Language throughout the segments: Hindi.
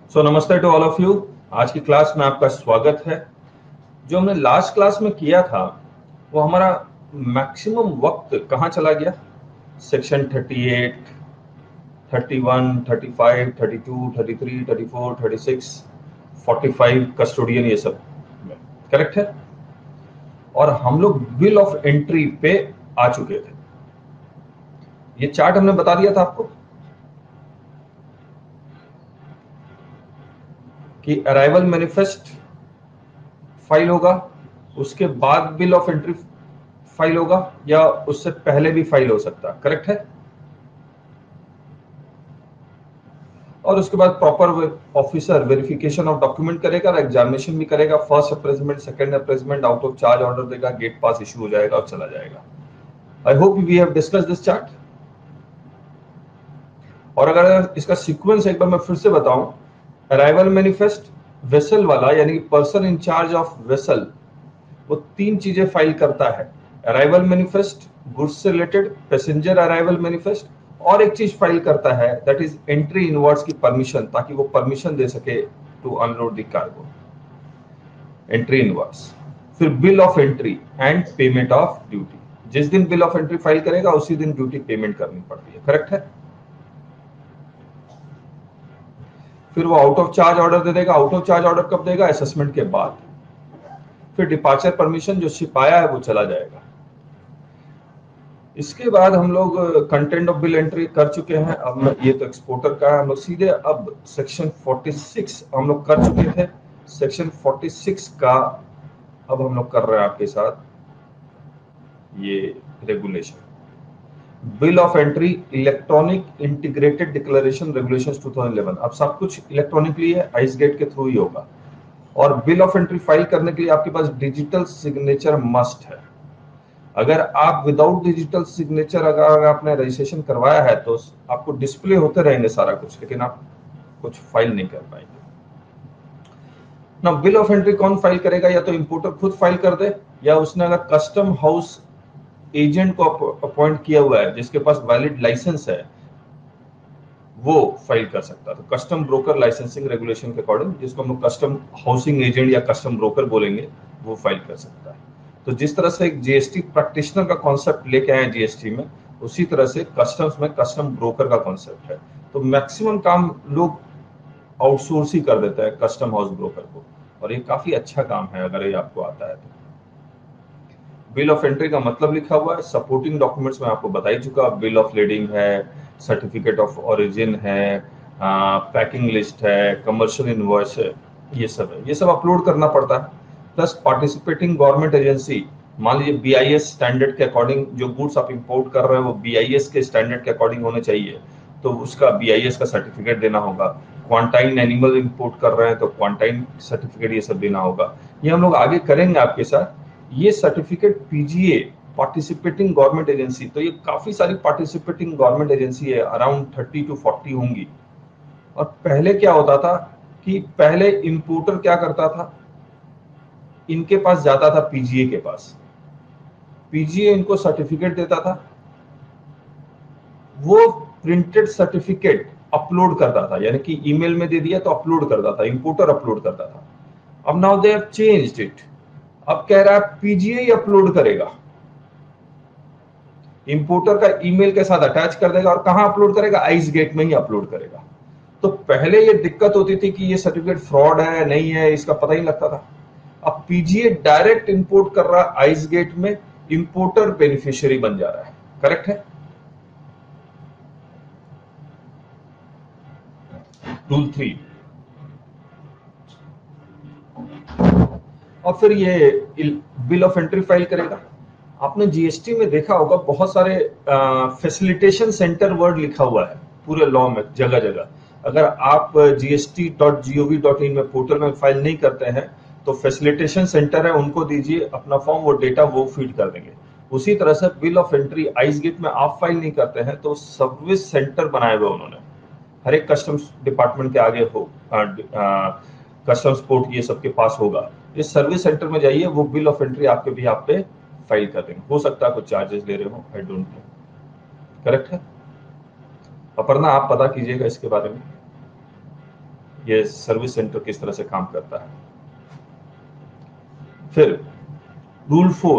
नमस्ते टू ऑल ऑफ यू। आज की क्लास में आपका स्वागत है। जो हमने लास्ट क्लास में किया था वो हमारा मैक्सिमम वक्त कहाँ चला गया? सेक्शन 38, 31, 35, 32, 33, 34, 36, 45 कस्टोडियन, ये सब में करेक्ट है। और हम लोग बिल ऑफ एंट्री पे आ चुके थे। ये चार्ट हमने बता दिया था आपको कि अराइवल मैनिफेस्ट फाइल होगा, उसके बाद बिल ऑफ एंट्री फाइल होगा, या उससे पहले भी फाइल हो सकता है, करेक्ट है। और उसके बाद proper officer verification of document करेगा और एग्जामिनेशन भी करेगा। First appraisement, second appraisement, out of charge order देगा, गेट पास इशू हो जाएगा और चला जाएगा। I hope we have discussed this chart. और अगर इसका सीक्वेंस एक बार मैं फिर से बताऊं, अराइवल मैनिफेस्ट वेसल वाला यानी person in charge of vessel वो तीन चीजें फाइल करता है। अराइवल मैनिफेस्ट गुड्स से रिलेटेड, पैसेंजर अराइवल मैनिफेस्ट, और एक चीज फाइल करता है दैट इज एंट्री इनवर्ड्स की परमिशन, ताकि वो परमिशन दे सके to unload the cargo. Entry inwards, फिर bill of entry and payment of duty. जिस दिन बिल ऑफ एंट्री फाइल करेगा उसी दिन ड्यूटी पेमेंट करनी पड़ती है, करेक्ट है। फिर वो आउट ऑफ चार्ज ऑर्डर दे देगा। आउट ऑफ चार्ज ऑर्डर कब देगा? असेसमेंट के बाद। फिर डिपार्चर परमिशन, जो शिप आया है वो चला जाएगा। इसके बाद हम लोग कंटेंट ऑफ बिल एंट्री कर चुके हैं। अब ये तो एक्सपोर्टर का है, हम लोग सीधे अब सेक्शन 46 हम लोग कर चुके थे। सेक्शन 46 का अब हम लोग कर रहे हैं आपके साथ ये regulation, bill of entry electronic integrated declaration regulations 2011। अब सब कुछ इलेक्ट्रॉनिकली है, आइस गेट के थ्रू ही होगा। और बिल ऑफ एंट्री फाइल करने के लिए आपके पास डिजिटल सिग्नेचर मस्ट है। अगर आप विदाउट डिजिटल सिग्नेचर अगर आपने रजिस्ट्रेशन करवाया है तो आपको डिस्प्ले होते रहेंगे सारा कुछ, लेकिन आप कुछ फाइल नहीं कर पाएंगे ना। बिल ऑफ एंट्री कौन फाइल करेगा? या तो इंपोर्टर खुद फाइल कर दे, या उसने अगर कस्टम हाउस एजेंट को अपॉइंट किया हुआ है जिसके पास वैलिड लाइसेंस है वो फाइल कर सकता है। तो कस्टम ब्रोकर लाइसेंसिंग रेगुलेशन के अकॉर्डिंग, जिसको हम लोग कस्टम हाउसिंग एजेंट या कस्टम ब्रोकर बोलेंगे, वो फाइल कर सकता है। तो जिस तरह से एक जीएसटी प्रैक्टिशनर का कॉन्सेप्ट लेके आए जीएसटी में, उसी तरह से कस्टम्स में कस्टम ब्रोकर का कॉन्सेप्ट है। तो मैक्सिमम काम लोग आउटसोर्स ही कर देते हैं कस्टम हाउस ब्रोकर को, और ये काफी अच्छा काम है अगर ये आपको आता है तो। बिल ऑफ एंट्री का मतलब लिखा हुआ है, सपोर्टिंग डॉक्यूमेंट्स में आपको बता ही चुका। बिल ऑफ लीडिंग है, सर्टिफिकेट ऑफ ओरिजिन है, पैकिंग लिस्ट है, कमर्शियल इनवॉइस है, ये सब है। ये सब अपलोड करना पड़ता है। प्लस पार्टिसिपेटिंग गवर्नमेंट एजेंसी, मान लीजिए बीआईएस स्टैंडर्ड के अकॉर्डिंग जो गुड्स आप इंपोर्ट कर रहे हैं वो बीआईएस के स्टैंडर्ड के अकॉर्डिंग होने चाहिए, तो उसका बीआईएस का सर्टिफिकेट देना होगा। क्वांटाइन एनिमल इंपोर्ट कर रहे हैं तो क्वांटाइन सर्टिफिकेट ये सब देना होगा। ये हम लोग आगे करेंगे आपके साथ। ये certificate PGA, participating government agency, तो ये काफी सारी पार्टिसिपेटिंग गवर्नमेंट एजेंसी है, अराउंड 30 to 40 होंगी। और पहले क्या होता था कि पहले इंपोर्टर क्या करता था, इनके पास जाता था पीजीए के पास, पीजीए इनको सर्टिफिकेट देता था, वो प्रिंटेड सर्टिफिकेट अपलोड करता था, यानी कि ईमेल में दे दिया तो अपलोड करता था, इंपोर्टर अपलोड करता था। अब now they have changed it, अब कह रहा है पीजीए ही अपलोड करेगा, इंपोर्टर का ईमेल के साथ अटैच कर देगा। और कहां अपलोड करेगा? आइस गेट में ही अपलोड करेगा। तो पहले ये दिक्कत होती थी कि ये सर्टिफिकेट फ्रॉड है नहीं है, इसका पता ही लगता था। अब पीजीए डायरेक्ट इंपोर्ट कर रहा है आइस गेट में, इंपोर्टर बेनिफिशियरी बन जा रहा है, करेक्ट है। रूल 3। और फिर ये बिल ऑफ एंट्री फाइल करेगा। आपने जीएसटी में देखा होगा बहुत सारे फैसिलिटेशन सेंटर वर्ड लिखा हुआ है पूरे लॉ में, जगह जगह। अगर आप gst.gov.in में पोर्टल में फाइल नहीं करते हैं तो फैसिलिटेशन सेंटर है, उनको दीजिए अपना फॉर्म, वो डेटा वो फीड कर देंगे। उसी तरह से bill of entry ICE gate में आप फाइल नहीं करते हैं तो सर्विस सेंटर बनाए हुए उन्होंने, हर एक कस्टम्स डिपार्टमेंट के आगे हो, कस्टम्स पोर्ट ये सबके पास होगा। इस सर्विस सेंटर में जाइए, वो बिल ऑफ एंट्री आपके भी आप पे फाइल कर देंगे। हो सकता है कुछ चार्जेस ले रहे हो, आई डोंट नो, करेक्ट है। अपर्णा आप पता कीजिएगा इसके बारे में। ये सर्विस सेंटर किस तरह से काम करता है। फिर rule 4,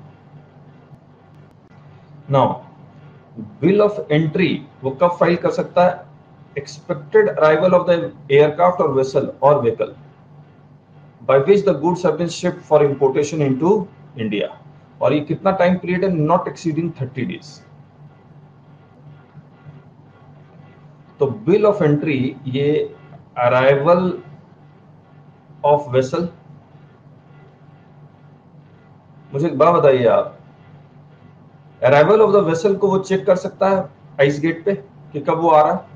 now bill of entry वो कब फाइल कर सकता है? Expected arrival of the aircraft और वेसल और vehicle by which the goods have been shipped for importation into India, और ये कितना टाइम पीरियड है? Not exceeding 30 days. तो बिल ऑफ एंट्री ये अराइवल ऑफ वेसल, मुझे एक बात बताइए आप, अराइवल ऑफ द वेसल को वो चेक कर सकता है आइस गेट पे कि कब वो आ रहा है,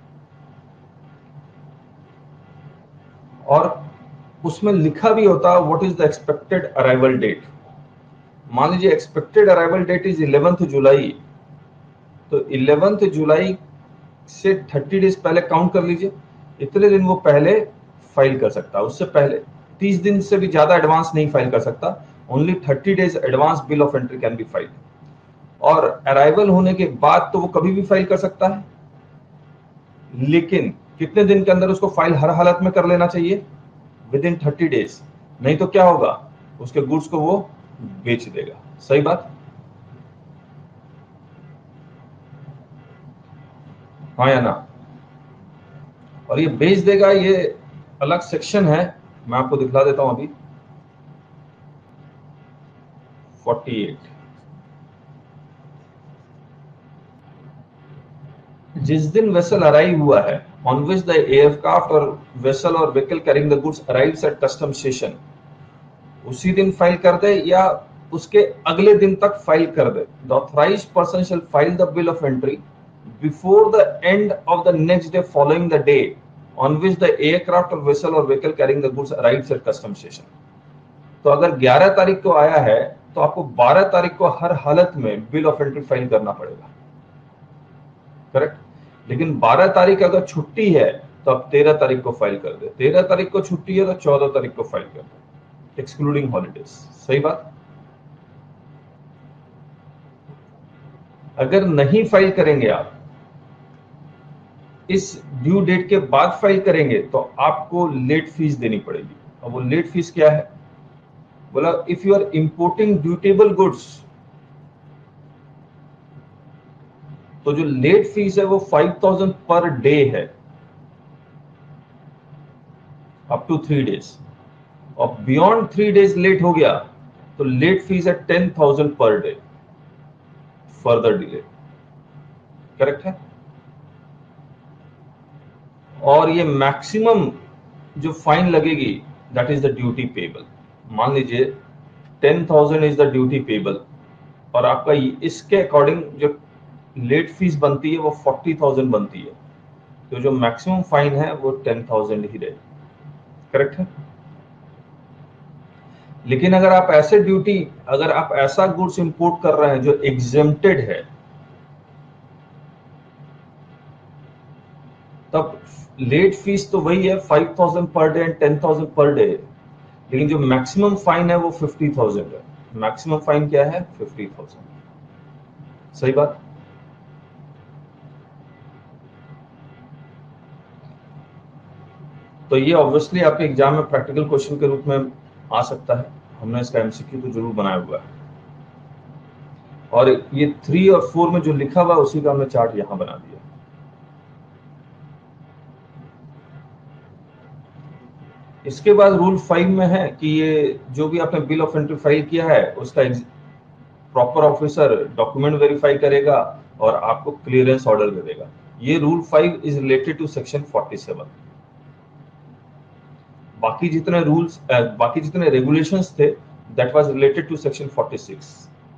और उसमें लिखा भी होता है what is the expected arrival date. मान लीजिए expected arrival date is 11th July, तो 11th जुलाई से 30 डेज पहले काउंट कर लीजिए, इतने दिन वो पहले फाइल कर सकता है। उससे पहले 30 दिन से भी ज्यादा एडवांस नहीं फाइल कर सकता, only 30 days advance bill of entry can be file. और अराइवल होने के बाद तो वो कभी भी फाइल कर सकता है, लेकिन कितने दिन के अंदर उसको फाइल हर हालत में कर लेना चाहिए? विद इन 30 डेज, नहीं तो क्या होगा, उसके गुड्स को वो बेच देगा। सही बात, हाँ या ना? और ये बेच देगा, ये अलग सेक्शन है, मैं आपको दिखला देता हूं अभी। 48, जिस दिन वेसल अराइव हुआ है, ऑन विच द एयरक्राफ्ट और वेसल और vehicle carrying the goods arrives at custom station, उसी दिन फाइल कर दे या उसके अगले दिन तक फाइल कर दे। The authorised person shall file the bill of entry before the end of the next day following the day on which the aircraft और वेसल और vehicle carrying the goods arrives at custom station. तो अगर 11 तारीख को आया है तो आपको 12 तारीख को हर हालत में बिल ऑफ एंट्री फाइल करना पड़ेगा, करेक्ट। लेकिन 12 तारीख अगर छुट्टी है तो आप 13 तारीख को फाइल कर दे, 13 तारीख को छुट्टी है तो 14 तारीख को फाइल कर दे, एक्सक्लूडिंग हॉलीडेज। सही बात। अगर नहीं फाइल करेंगे आप, इस ड्यू डेट के बाद फाइल करेंगे तो आपको लेट फीस देनी पड़ेगी। और वो लेट फीस क्या है? बोला if you are importing dutiable goods, तो जो लेट फीस है वो 5000 पर डे है, अप टू 3 डेज। और बियॉन्ड 3 डेज लेट हो गया तो लेट फीस है 10,000 per day, further delay. Correct है। और ये मैक्सिमम जो फाइन लगेगी that is the duty payable. मान लीजिए 10,000 इज द ड्यूटी पेबल, और आपका इसके अकॉर्डिंग जो लेट फीस बनती है वो 40,000 बनती है, तो जो मैक्सिमम फाइन है वो 10,000 ही रहेगी। करेक्ट है। लेकिन अगर आप ऐसे ड्यूटी, अगर आप ऐसा गुड्स इंपोर्ट कर रहे हैं जो एग्जेम्प्टेड है, तब लेट फीस तो वही है 5,000 per day and 10,000 per day, लेकिन जो मैक्सिमम फाइन है वो 50,000 है। मैक्सिमम फाइन क्या है? 50,000। सही बात। तो ये ऑब्वियसली आपके एग्जाम में प्रैक्टिकल क्वेश्चन के रूप में आ सकता है, हमने इसका एमसीक्यू तो जरूर बनाया हुआ है। और ये 3 और 4 में जो लिखा हुआ है उसी का हमने चार्ट यहां बना दिया। इसके बाद रूल 5 में है कि ये जो भी आपने बिल ऑफ एंट्री फाइल किया है उसका प्रॉपर ऑफिसर डॉक्यूमेंट वेरीफाई करेगा और आपको क्लियरेंस ऑर्डर दे देगा। ये rule 5 is related to section 47। बाकी जितने रूल्स, बाकी जितने रेगुलेशंस थे that was related to section 46।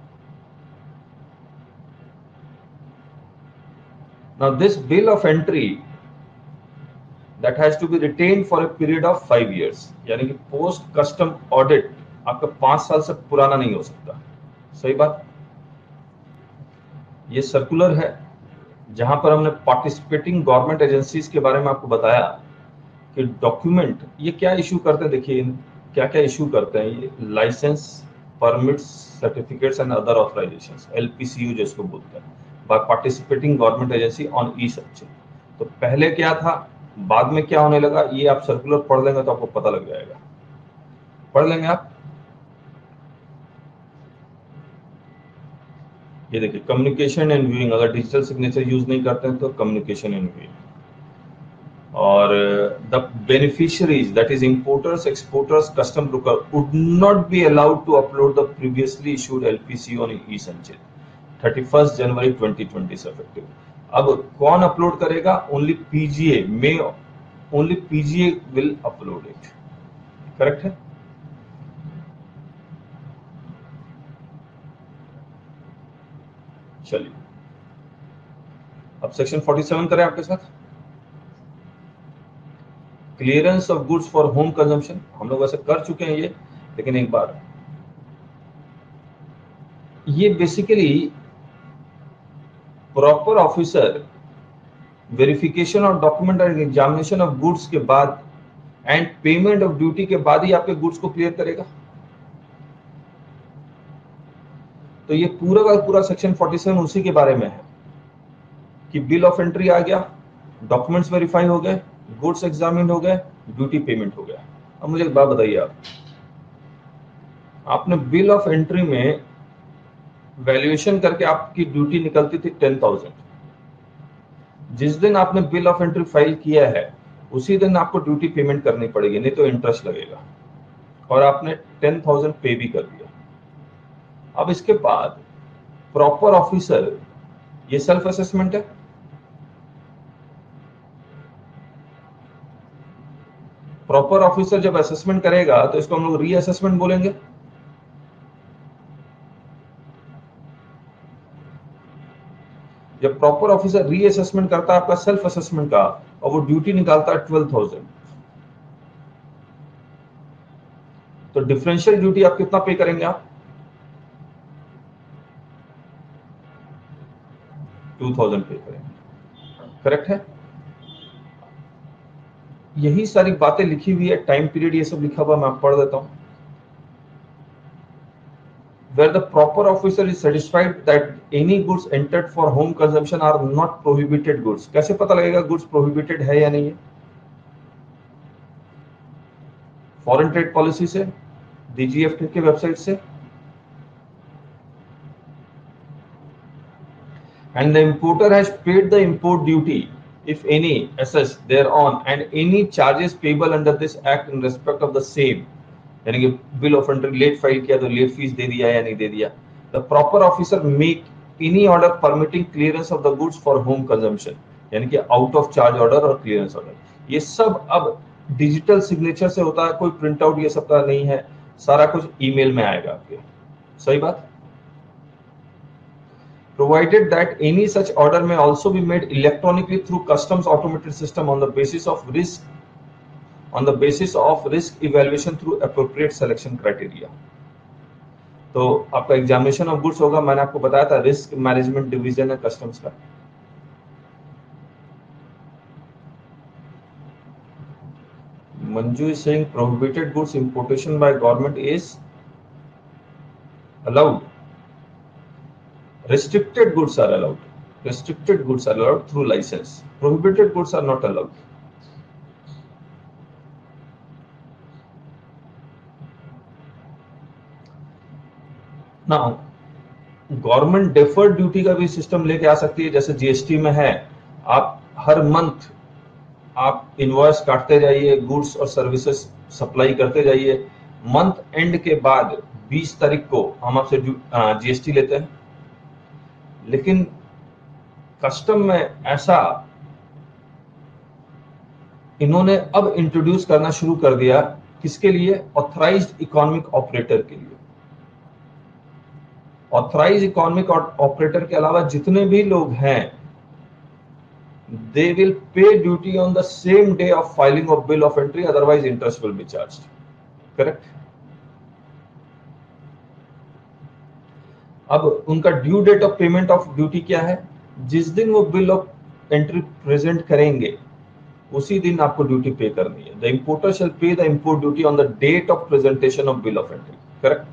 Now this bill of entry that has to be retained for a period of 5 years, यानी कि पोस्ट कस्टम ऑडिट आपका 5 साल से पुराना नहीं हो सकता। सही बात। ये सर्कुलर है जहां पर हमने पार्टिसिपेटिंग गवर्नमेंट एजेंसीज के बारे में आपको बताया कि डॉक्यूमेंट ये क्या इशू करते हैं। देखिए क्या क्या इशू करते हैं ये, licence, permits, certificates and other authorisations, LPCU जिसको बोलते हैं, by participating government agency on e सब्जेक्ट। तो पहले क्या था बाद में क्या होने लगा ये आप सर्कुलर पढ़ लेंगे तो आपको पता लग जाएगा। पढ़ लेंगे आप। ये देखिए कम्युनिकेशन एंड व्यूइंग, अगर डिजिटल सिग्नेचर यूज नहीं करते हैं तो कम्युनिकेशन एंड व्यूइंग। और the beneficiaries that is importers, exporters, custom broker would not be allowed to upload the previously issued LPC on e Sanchit 31 जनवरी 2020 से इफेक्टिव। अब कौन अपलोड करेगा? ओनली पीजीए में, only PGA will upload it. Correct है? चलिए अब सेक्शन 47 करें आपके साथ। Clearance of goods for home consumption, हम लोग वैसे कर चुके हैं ये, लेकिन एक बार ये basically proper officer verification of document and examination of goods के बाद एंड पेमेंट ऑफ ड्यूटी के बाद ही आपके गुड्स को क्लियर करेगा। तो ये पूरा का पूरा सेक्शन 47 उसी के बारे में है कि बिल ऑफ एंट्री आ गया, डॉक्यूमेंट्स वेरीफाई हो गए, गुड्स एग्जामिन हो गए, ड्यूटी पेमेंट हो गया। अब मुझे एक बात बताइए, आपने बिल ऑफ एंट्री में वैल्यूएशन करके आपकी ड्यूटी निकलती थी 10,000। जिस दिन आपने बिल ऑफ एंट्री फाइल किया है उसी दिन आपको ड्यूटी पेमेंट करनी पड़ेगी, नहीं तो इंटरेस्ट लगेगा। और आपने 10,000 पे भी कर दिया। अब इसके बाद प्रॉपर ऑफिसर, ये सेल्फ असेसमेंट है। प्रॉपर ऑफिसर जब असेसमेंट करेगा तो इसको हम लोग रीअसेसमेंट बोलेंगे। जब प्रॉपर ऑफिसर रीअसेसमेंट करता है आपका सेल्फ असेसमेंट का और वो ड्यूटी निकालता है 12,000, तो डिफरेंशियल ड्यूटी आप कितना पे करेंगे? आप 2,000 पे करेंगे। करेक्ट है? यही सारी बातें लिखी हुई है, टाइम पीरियड ये सब लिखा हुआ, मैं पढ़ देता हूं। Where the proper officer is satisfied that any goods entered for home consumption are not prohibited goods। कैसे पता लगेगा गुड्स प्रोहिबिटेड है या नहीं है? फॉरेन ट्रेड पॉलिसी से, डीजीएफटी के वेबसाइट से। And the importer has paid the import duty, if any, assessed thereon, and any charges payable under this act in respect of the same। यानी कि bill of entry late file किया तो लेट फीस दे दिया या नहीं दे दिया। The proper officer make any order permitting clearance of the goods for home consumption, यानी कि आउट ऑफ चार्ज ऑर्डर और क्लियरेंस ऑर्डर। ये सब अब डिजिटल सिग्नेचर से होता है, कोई प्रिंट आउट ये सब का नहीं है, सारा कुछ ईमेल में आएगा आपके। सही बात। Provided that any such order may also be made electronically through customs automated system on the basis of risk evaluation through appropriate selection criteria। तो आपका एग्जामिनेशन ऑफ गुड्स होगा, मैंने आपको बताया था रिस्क मैनेजमेंट डिवीजन है कस्टम्स का। Manju is saying prohibited goods importation by government is allowed. Restricted goods are allowed. Restricted goods are allowed through license. Prohibited goods are not allowed. Now, government deferred duty का भी सिस्टम लेके आ सकती है, जैसे जीएसटी में है। आप हर मंथ आप इनवॉइस काटते जाइए, गुड्स और सर्विसेज सप्लाई करते जाइए। मंथ एंड के बाद 20 तारीख को हम आपसे जीएसटी लेते हैं। लेकिन कस्टम में ऐसा इन्होंने अब इंट्रोड्यूस करना शुरू कर दिया, किसके लिए? ऑथराइज्ड इकोनॉमिक ऑपरेटर के लिए। ऑथराइज्ड इकोनॉमिक ऑपरेटर के अलावा जितने भी लोग हैं, they will pay duty on the same day of filing of bill of entry, otherwise interest will be charged। correct? अब उनका due date of payment of duty क्या है? जिस दिन वो बिल ऑफ एंट्री प्रेजेंट करेंगे उसी दिन आपको ड्यूटी पे करनी है। The importer shall pay the import duty on the date of presentation of bill of entry. Correct?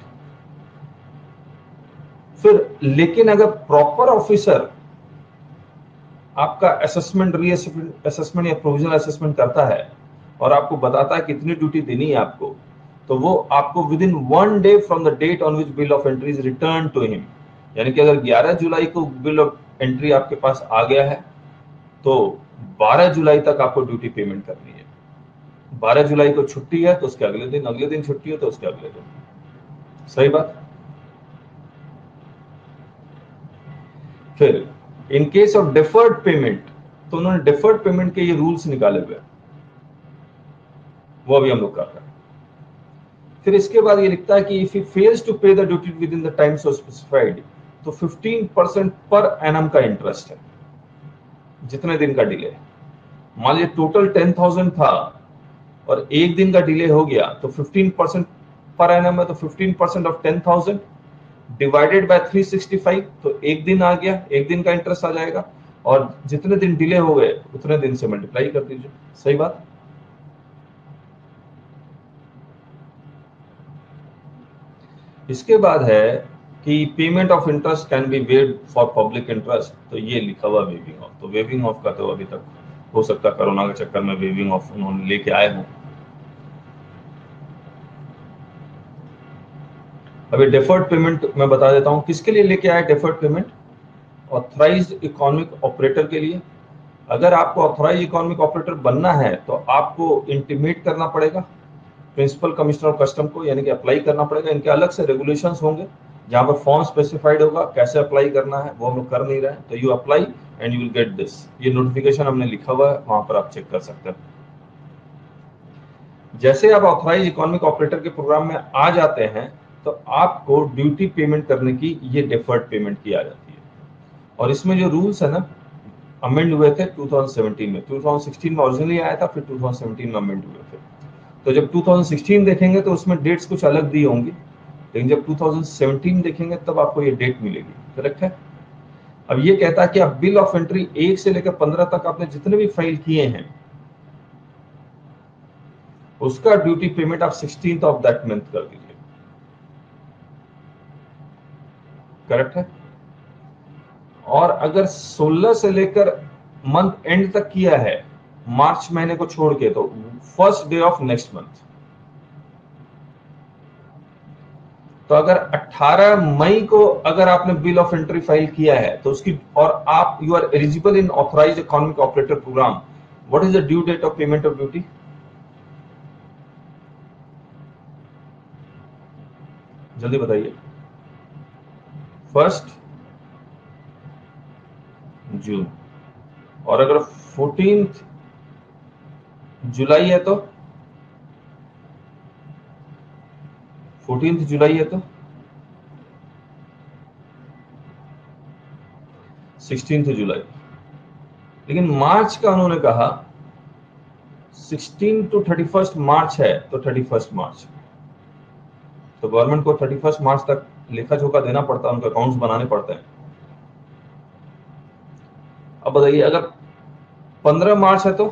फिर लेकिन अगर प्रॉपर ऑफिसर आपका असेसमेंट असेसमेंट या प्रोविजनल असेसमेंट करता है और आपको बताता है कितनी ड्यूटी देनी है आपको, तो वो आपको within 1 day from the date on which bill of entry is return to him, यानी कि अगर 11 जुलाई को बिल ऑफ एंट्री आपके पास आ गया है तो 12 जुलाई तक आपको ड्यूटी पेमेंट करनी है। 12 जुलाई को छुट्टी है तो उसके अगले दिन छुट्टी है तो उसके अगले दिन। सही बात। फिर in case of deferred payment, तो उन्होंने डिफर्ड पेमेंट के ये रूल्स निकाले हुए, वो अभी हम लोग कर रहे हैं। फिर इसके बाद ये लिखता है कि if he fails to pay the duty within the time so specified, तो 15% पर एनम का इंटरेस्ट है, जितने दिन का डिले। मान लीजिए टोटल 10,000 था और एक दिन का डिले हो गया तो 15% पर एनम है, तो 15% ऑफ 10,000 डिवाइडेड बाय 365, तो एक दिन आ गया, एक दिन का इंटरेस्ट आ जाएगा, और जितने दिन डिले हो गए उतने दिन से मल्टीप्लाई कर दीजिए। सही बात। इसके बाद है कि payment of interest can be waived for public interest, तो ये लिखा हुआ वेविंग ऑफ, तो वेविंग ऑफ का तो अभी तक हो सकता है कोरोना के चक्कर में वेविंग ऑफ उन्होंने लेके आए हों। अभी डेफर्ड पेमेंट मैं बता देता हूं किसके लिए लेके आए deferred payment. Authorised economic operator के लिए। अगर आपको ऑथराइज्ड इकोनॉमिक ऑपरेटर बनना है तो आपको इंटीमेट करना पड़ेगा प्रिंसिपल कमिश्नर ऑफ कस्टम को, यानी कि अप्लाई करना पड़ेगा। इनके अलग से रेगुलेशंस होंगे जहां पर फॉर्म स्पेसिफाइड होगा कैसे अप्लाई करना है, वो हम लोग कर नहीं रहे हैं। तो you apply and you will get this, ये नोटिफिकेशन हमने लिखा हुआ है, वहां पर आप चेक कर सकते हैं। जैसे आप ऑथराइज इकोनॉमिक ऑपरेटर के प्रोग्राम में आ जाते हैं तो आपको ड्यूटी पेमेंट करने की ये डिफर्ड पेमेंट की आ जाती है। और इसमें जो रूल्स है ना, अमेंड हुए थे 2017 में, 2016 में ओरिजिनली आया था, फिर 2017 में अमेंड हुए थे। तो जब 2016 देखेंगे तो उसमें डेट्स कुछ अलग दी होंगी, लेकिन जब 2017 देखेंगे तब आपको ये डेट मिलेगी। करेक्ट है। अब ये कहता है कि आप बिल ऑफ एंट्री 1 से लेकर 15 तक आपने जितने भी फाइल किए हैं उसका ड्यूटी पेमेंट आप 16th ऑफ दैट मंथ कर दीजिए। करेक्ट है। और अगर 16 से लेकर मंथ एंड तक किया है मार्च महीने को छोड़ के, तो first day of next month. तो अगर 18 मई को अगर आपने बिल ऑफ एंट्री फाइल किया है तो उसकी, और आप you are eligible in authorised economic operator programme, what is the due date of payment of duty? जल्दी बताइए। 1 जून। और अगर 14 जुलाई है तो 14 जुलाई है तो 16 जुलाई। लेकिन मार्च का उन्होंने कहा 16 टू 31 मार्च है तो 31 मार्च। तो गवर्नमेंट को 31 मार्च तक लेखा जोखा देना पड़ता है, उनके अकाउंट्स बनाने पड़ते हैं। अब बताइए अगर 15 मार्च है तो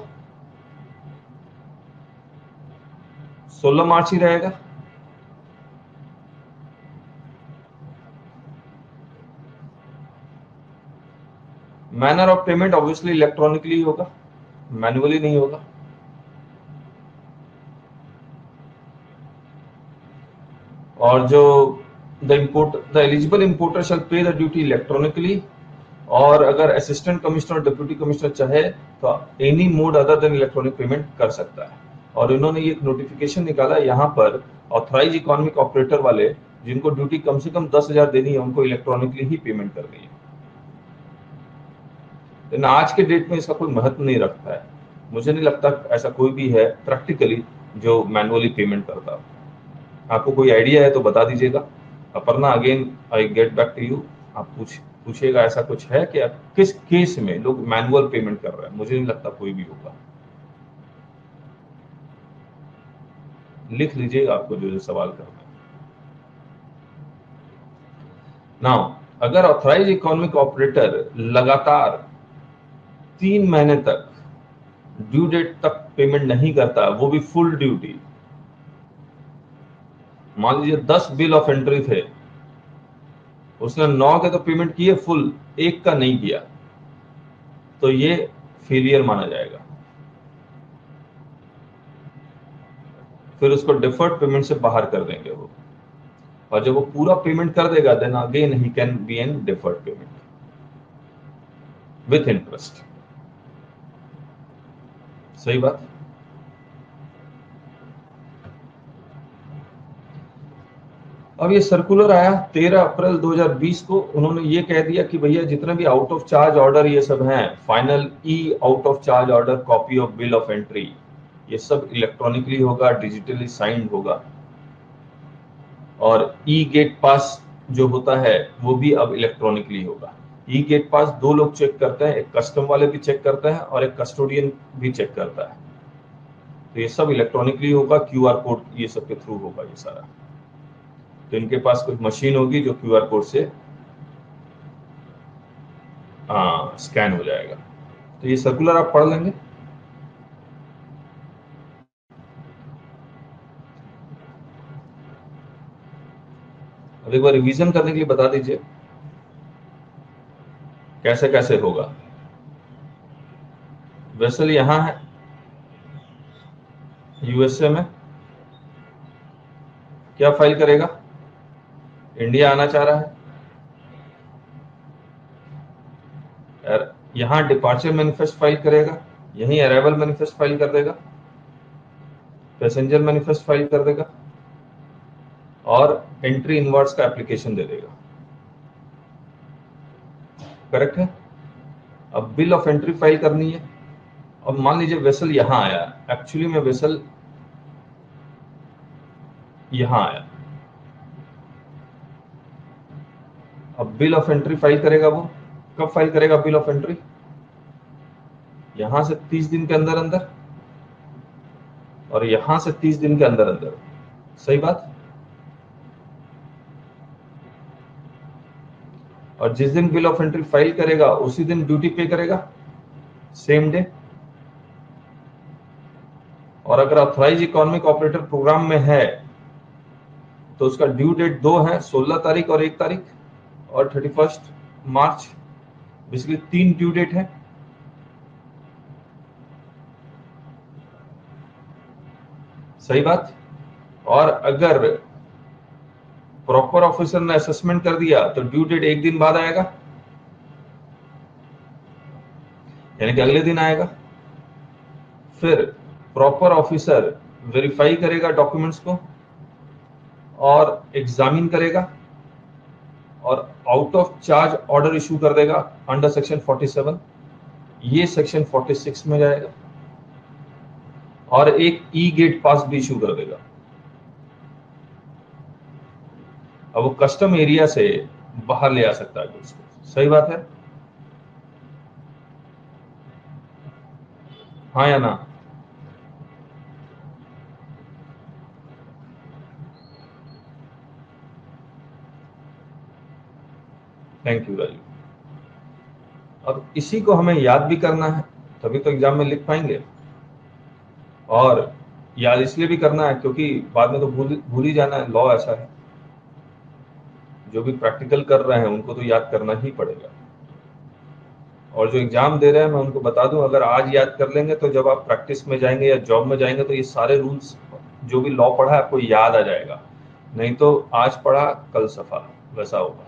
16 मार्च ही रहेगा। Manner of payment obviously electronically होगा, मैन्युअली नहीं होगा। और जो the eligible importer shall pay the duty electronically, और अगर असिस्टेंट कमिश्नर डिप्यूटी कमिश्नर चाहे तो any mode other than electronic payment कर सकता है। और इन्होंने ये नोटिफिकेशन निकाला यहाँ पर ऑथराइज इकोनॉमिक ऑपरेटर वाले जिनको ड्यूटी कम से कम 10,000 देनी है उनको इलेक्ट्रॉनिकली ही पेमेंट करनी है। लेकिन आज के डेट में इसका कोई महत्व नहीं रखता है। मुझे नहीं लगता ऐसा कोई भी है प्रैक्टिकली जो मैनुअली पेमेंट करता है। आपको कोई आइडिया है तो बता दीजिएगा। Aparna, again I get back to you. आप पूछिएगा ऐसा कुछ है कि किस केस में लोग मैनुअल पेमेंट कर रहे हैं। मुझे नहीं लगता कोई भी होगा। लिख लीजिएगा आपको जो सवाल करना है। नाउ अगर ऑथराइज इकोनॉमिक ऑपरेटर लगातार 3 महीने तक ड्यू डेट तक पेमेंट नहीं करता, वो भी फुल ड्यूटी, मान लीजिए 10 बिल ऑफ एंट्री थे, उसने 9 के तो पेमेंट किए फुल, 1 का नहीं किया, तो ये फेलियर माना जाएगा, फिर उसको डिफर्ड पेमेंट से बाहर कर देंगे वो, और जब वो पूरा पेमेंट कर देगा then again he can be an deferred payment with interest. सही बात। अब ये सर्कुलर आया 13 अप्रैल 2020 को, उन्होंने ये कह दिया कि भैया जितने भी आउट ऑफ चार्ज ऑर्डर ये सब हैं, फाइनल ई out of charge order, copy of bill of entry, ये सब इलेक्ट्रॉनिकली होगा, डिजिटली साइंड होगा। और ई गेट पास जो होता है वो भी अब इलेक्ट्रॉनिकली होगा। ई गेट पास दो लोग चेक करते हैं, एक कस्टम वाले भी चेक करते हैं और एक कस्टोडियन भी चेक करता है। तो ये सब इलेक्ट्रॉनिकली होगा, क्यूआर कोड ये सब के थ्रू होगा ये सारा। तो इनके पास कुछ मशीन होगी जो क्यूआर कोड से स्कैन हो जाएगा। तो ये सर्कुलर आप पढ़ लेंगे। अब एक बार रिवीजन करने के लिए बता दीजिए कैसे कैसे होगा। वेसल यहां है यूएसए में, क्या फाइल करेगा, इंडिया आना चाह रहा है, यहां डिपार्चर मैनिफेस्ट फाइल करेगा, यहीं अराइवल मैनिफेस्ट फाइल कर देगा, पैसेंजर मैनिफेस्ट फाइल कर देगा और एंट्री इनवर्स का एप्लीकेशन दे देगा। करेक्ट है। अब बिल ऑफ एंट्री फाइल करनी है। अब मान लीजिए वेसल यहां आया, एक्चुअली में वेसल यहां आया, अब बिल ऑफ एंट्री फाइल करेगा। वो कब फाइल करेगा बिल ऑफ एंट्री, यहां से 30 दिन के अंदर अंदर और यहां से 30 दिन के अंदर अंदर। सही बात। और जिस दिन बिल ऑफ एंट्री फाइल करेगा उसी दिन ड्यूटी पे करेगा, सेम डे। और अगर ऑथराइज इकोनॉमिक ऑपरेटर प्रोग्राम में है तो उसका ड्यू डेट दो है, 16 तारीख और 1 तारीख और 31 मार्च। बेसिकली 3 ड्यू डेट है। सही बात। और अगर प्रॉपर ऑफिसर ने असेसमेंट कर दिया तो ड्यू डेट 1 दिन बाद आएगा, यानी कि अगले दिन आएगा। फिर प्रॉपर ऑफिसर वेरीफाई करेगा डॉक्यूमेंट्स को और एग्जामिन करेगा और out of charge order issue कर देगा अंडर सेक्शन 47। ये सेक्शन 46 में जाएगा और एक ई गेट पास भी इशू कर देगा। अब वो कस्टम एरिया से बाहर ले आ सकता है उसको। सही बात है, हाँ या ना। Thank you Raju. अब इसी को हमें याद भी करना है, तभी तो एग्जाम में लिख पाएंगे। और याद इसलिए भी करना है क्योंकि बाद में तो भूल ही जाना है, लॉ ऐसा है। जो भी प्रैक्टिकल कर रहे हैं उनको तो याद करना ही पड़ेगा। और जो एग्जाम दे रहे हैं मैं उनको बता दूं, अगर आज याद कर लेंगे तो जब आप प्रैक्टिस में जाएंगे या जॉब में जाएंगे तो ये सारे रूल्स जो भी लॉ पढ़ा है आपको याद आ जाएगा। नहीं तो आज पढ़ा कल सफा, वैसा होगा।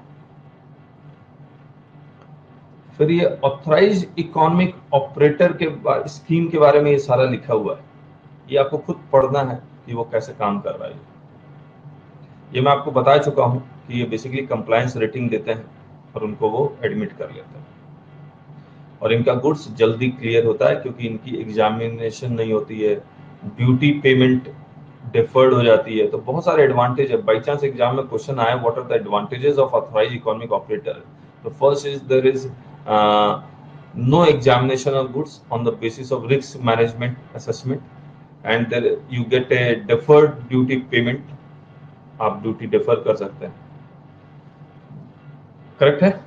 फिर ये ऑथराइज इकोनॉमिक ऑपरेटर के स्कीम के बारे में ये सारा लिखा हुआ है, ये आपको खुद पढ़ना है कि वो कैसे काम कर रहा है। ये मैं आपको बता चुका हूं कि ये बेसिकली कंप्लायंस रेटिंग देते हैं और उनको वो एडमिट कर लेते हैं। और इनका गुड्स जल्दी क्लियर होता है क्योंकि इनकी एग्जामिनेशन नहीं होती है, ड्यूटी पेमेंट डिफर्ड हो जाती है। तो बहुत सारे एडवांटेज है। बाई चांस एग्जाम में क्वेश्चन आया what are the advantages of authorized economic operator, तो first is there is no examination of goods on the basis of risk management assessment, and there you get a deferred duty payment, आप ड्यूटी डिफर कर सकते हैं। करेक्ट है।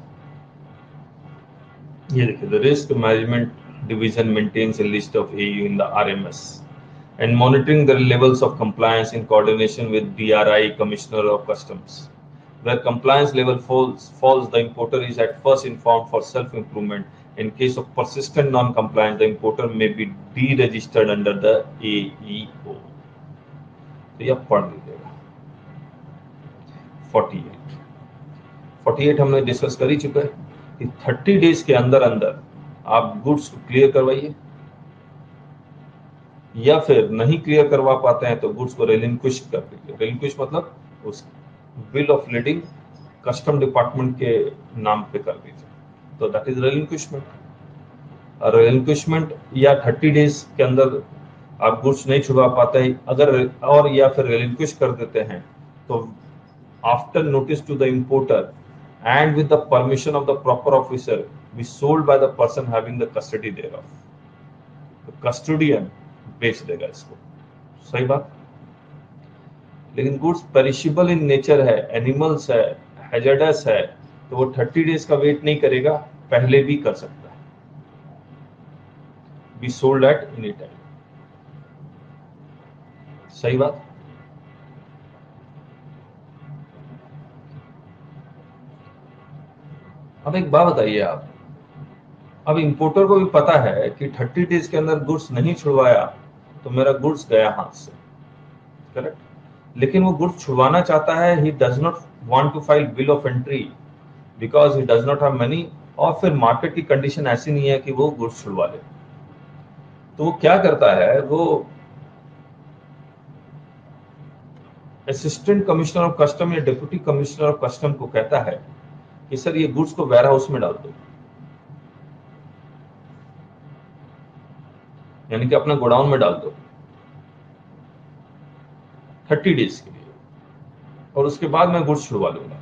ये देखिए, the risk management division maintains a list of AU in the RMS and monitoring the levels of compliance in coordination with DRI, Commissioner of Customs. Where compliance level falls, the importer is at first informed for self-improvement In case of persistent non-compliance, the importer may be deregistered under the AEO. तो ये पढ़ लीजिएगा। 48 हमने डिस्कस कर ही चुका है कि 30 डेज के अंदर अंदर आप गुड्स को क्लियर करवाइए, या फिर नहीं क्लियर करवा पाते हैं तो गुड्स को रेलिंक्विश कर दीजिए। रेलिंक्विश मतलब उस bill of lading custom department के नाम पे कर दीजिए, तो दैट इज रेलिंक्विशमेंट। रेलिंक्विशमेंट या 30 डेज के अंदर आप गुड्स नहीं छुड़वा पाते हैं अगर, और या फिर रेलिंक्विश कर देते हैं, तो after notice to the importer and with the permission of the proper officer be sold by the person having the custody thereof. तो custodian बेच देगा इसको, सही बात। लेकिन गुड्स पेरिशेबल इन नेचर है, एनिमल्स है, हैजर्डस है, तो वो 30 डेज का वेट नहीं करेगा, पहले भी कर सकता है। Be sold at any time, सही बात। अब एक बात बताइए आप, अब इंपोर्टर को भी पता है कि 30 डेज के अंदर गुड्स नहीं छुड़वाया तो मेरा गुड्स गया हाथ से, करेक्ट। लेकिन वो गुड्स छुड़वाना चाहता है, he does not want to file bill of entry because he does not have money, और फिर मार्केट की कंडीशन ऐसी नहीं है कि वो गुड्स छुड़वा ले, तो वो क्या करता है, वो असिस्टेंट कमिश्नर ऑफ कस्टम या डिप्टी कमिश्नर ऑफ कस्टम को कहता है कि सर ये गुड्स को वेयर हाउस में डाल दो, यानी कि अपने गोडाउन में डाल दो 30 डेज के लिए, और उसके बाद मैं गुड्स छुड़वा लूंगा।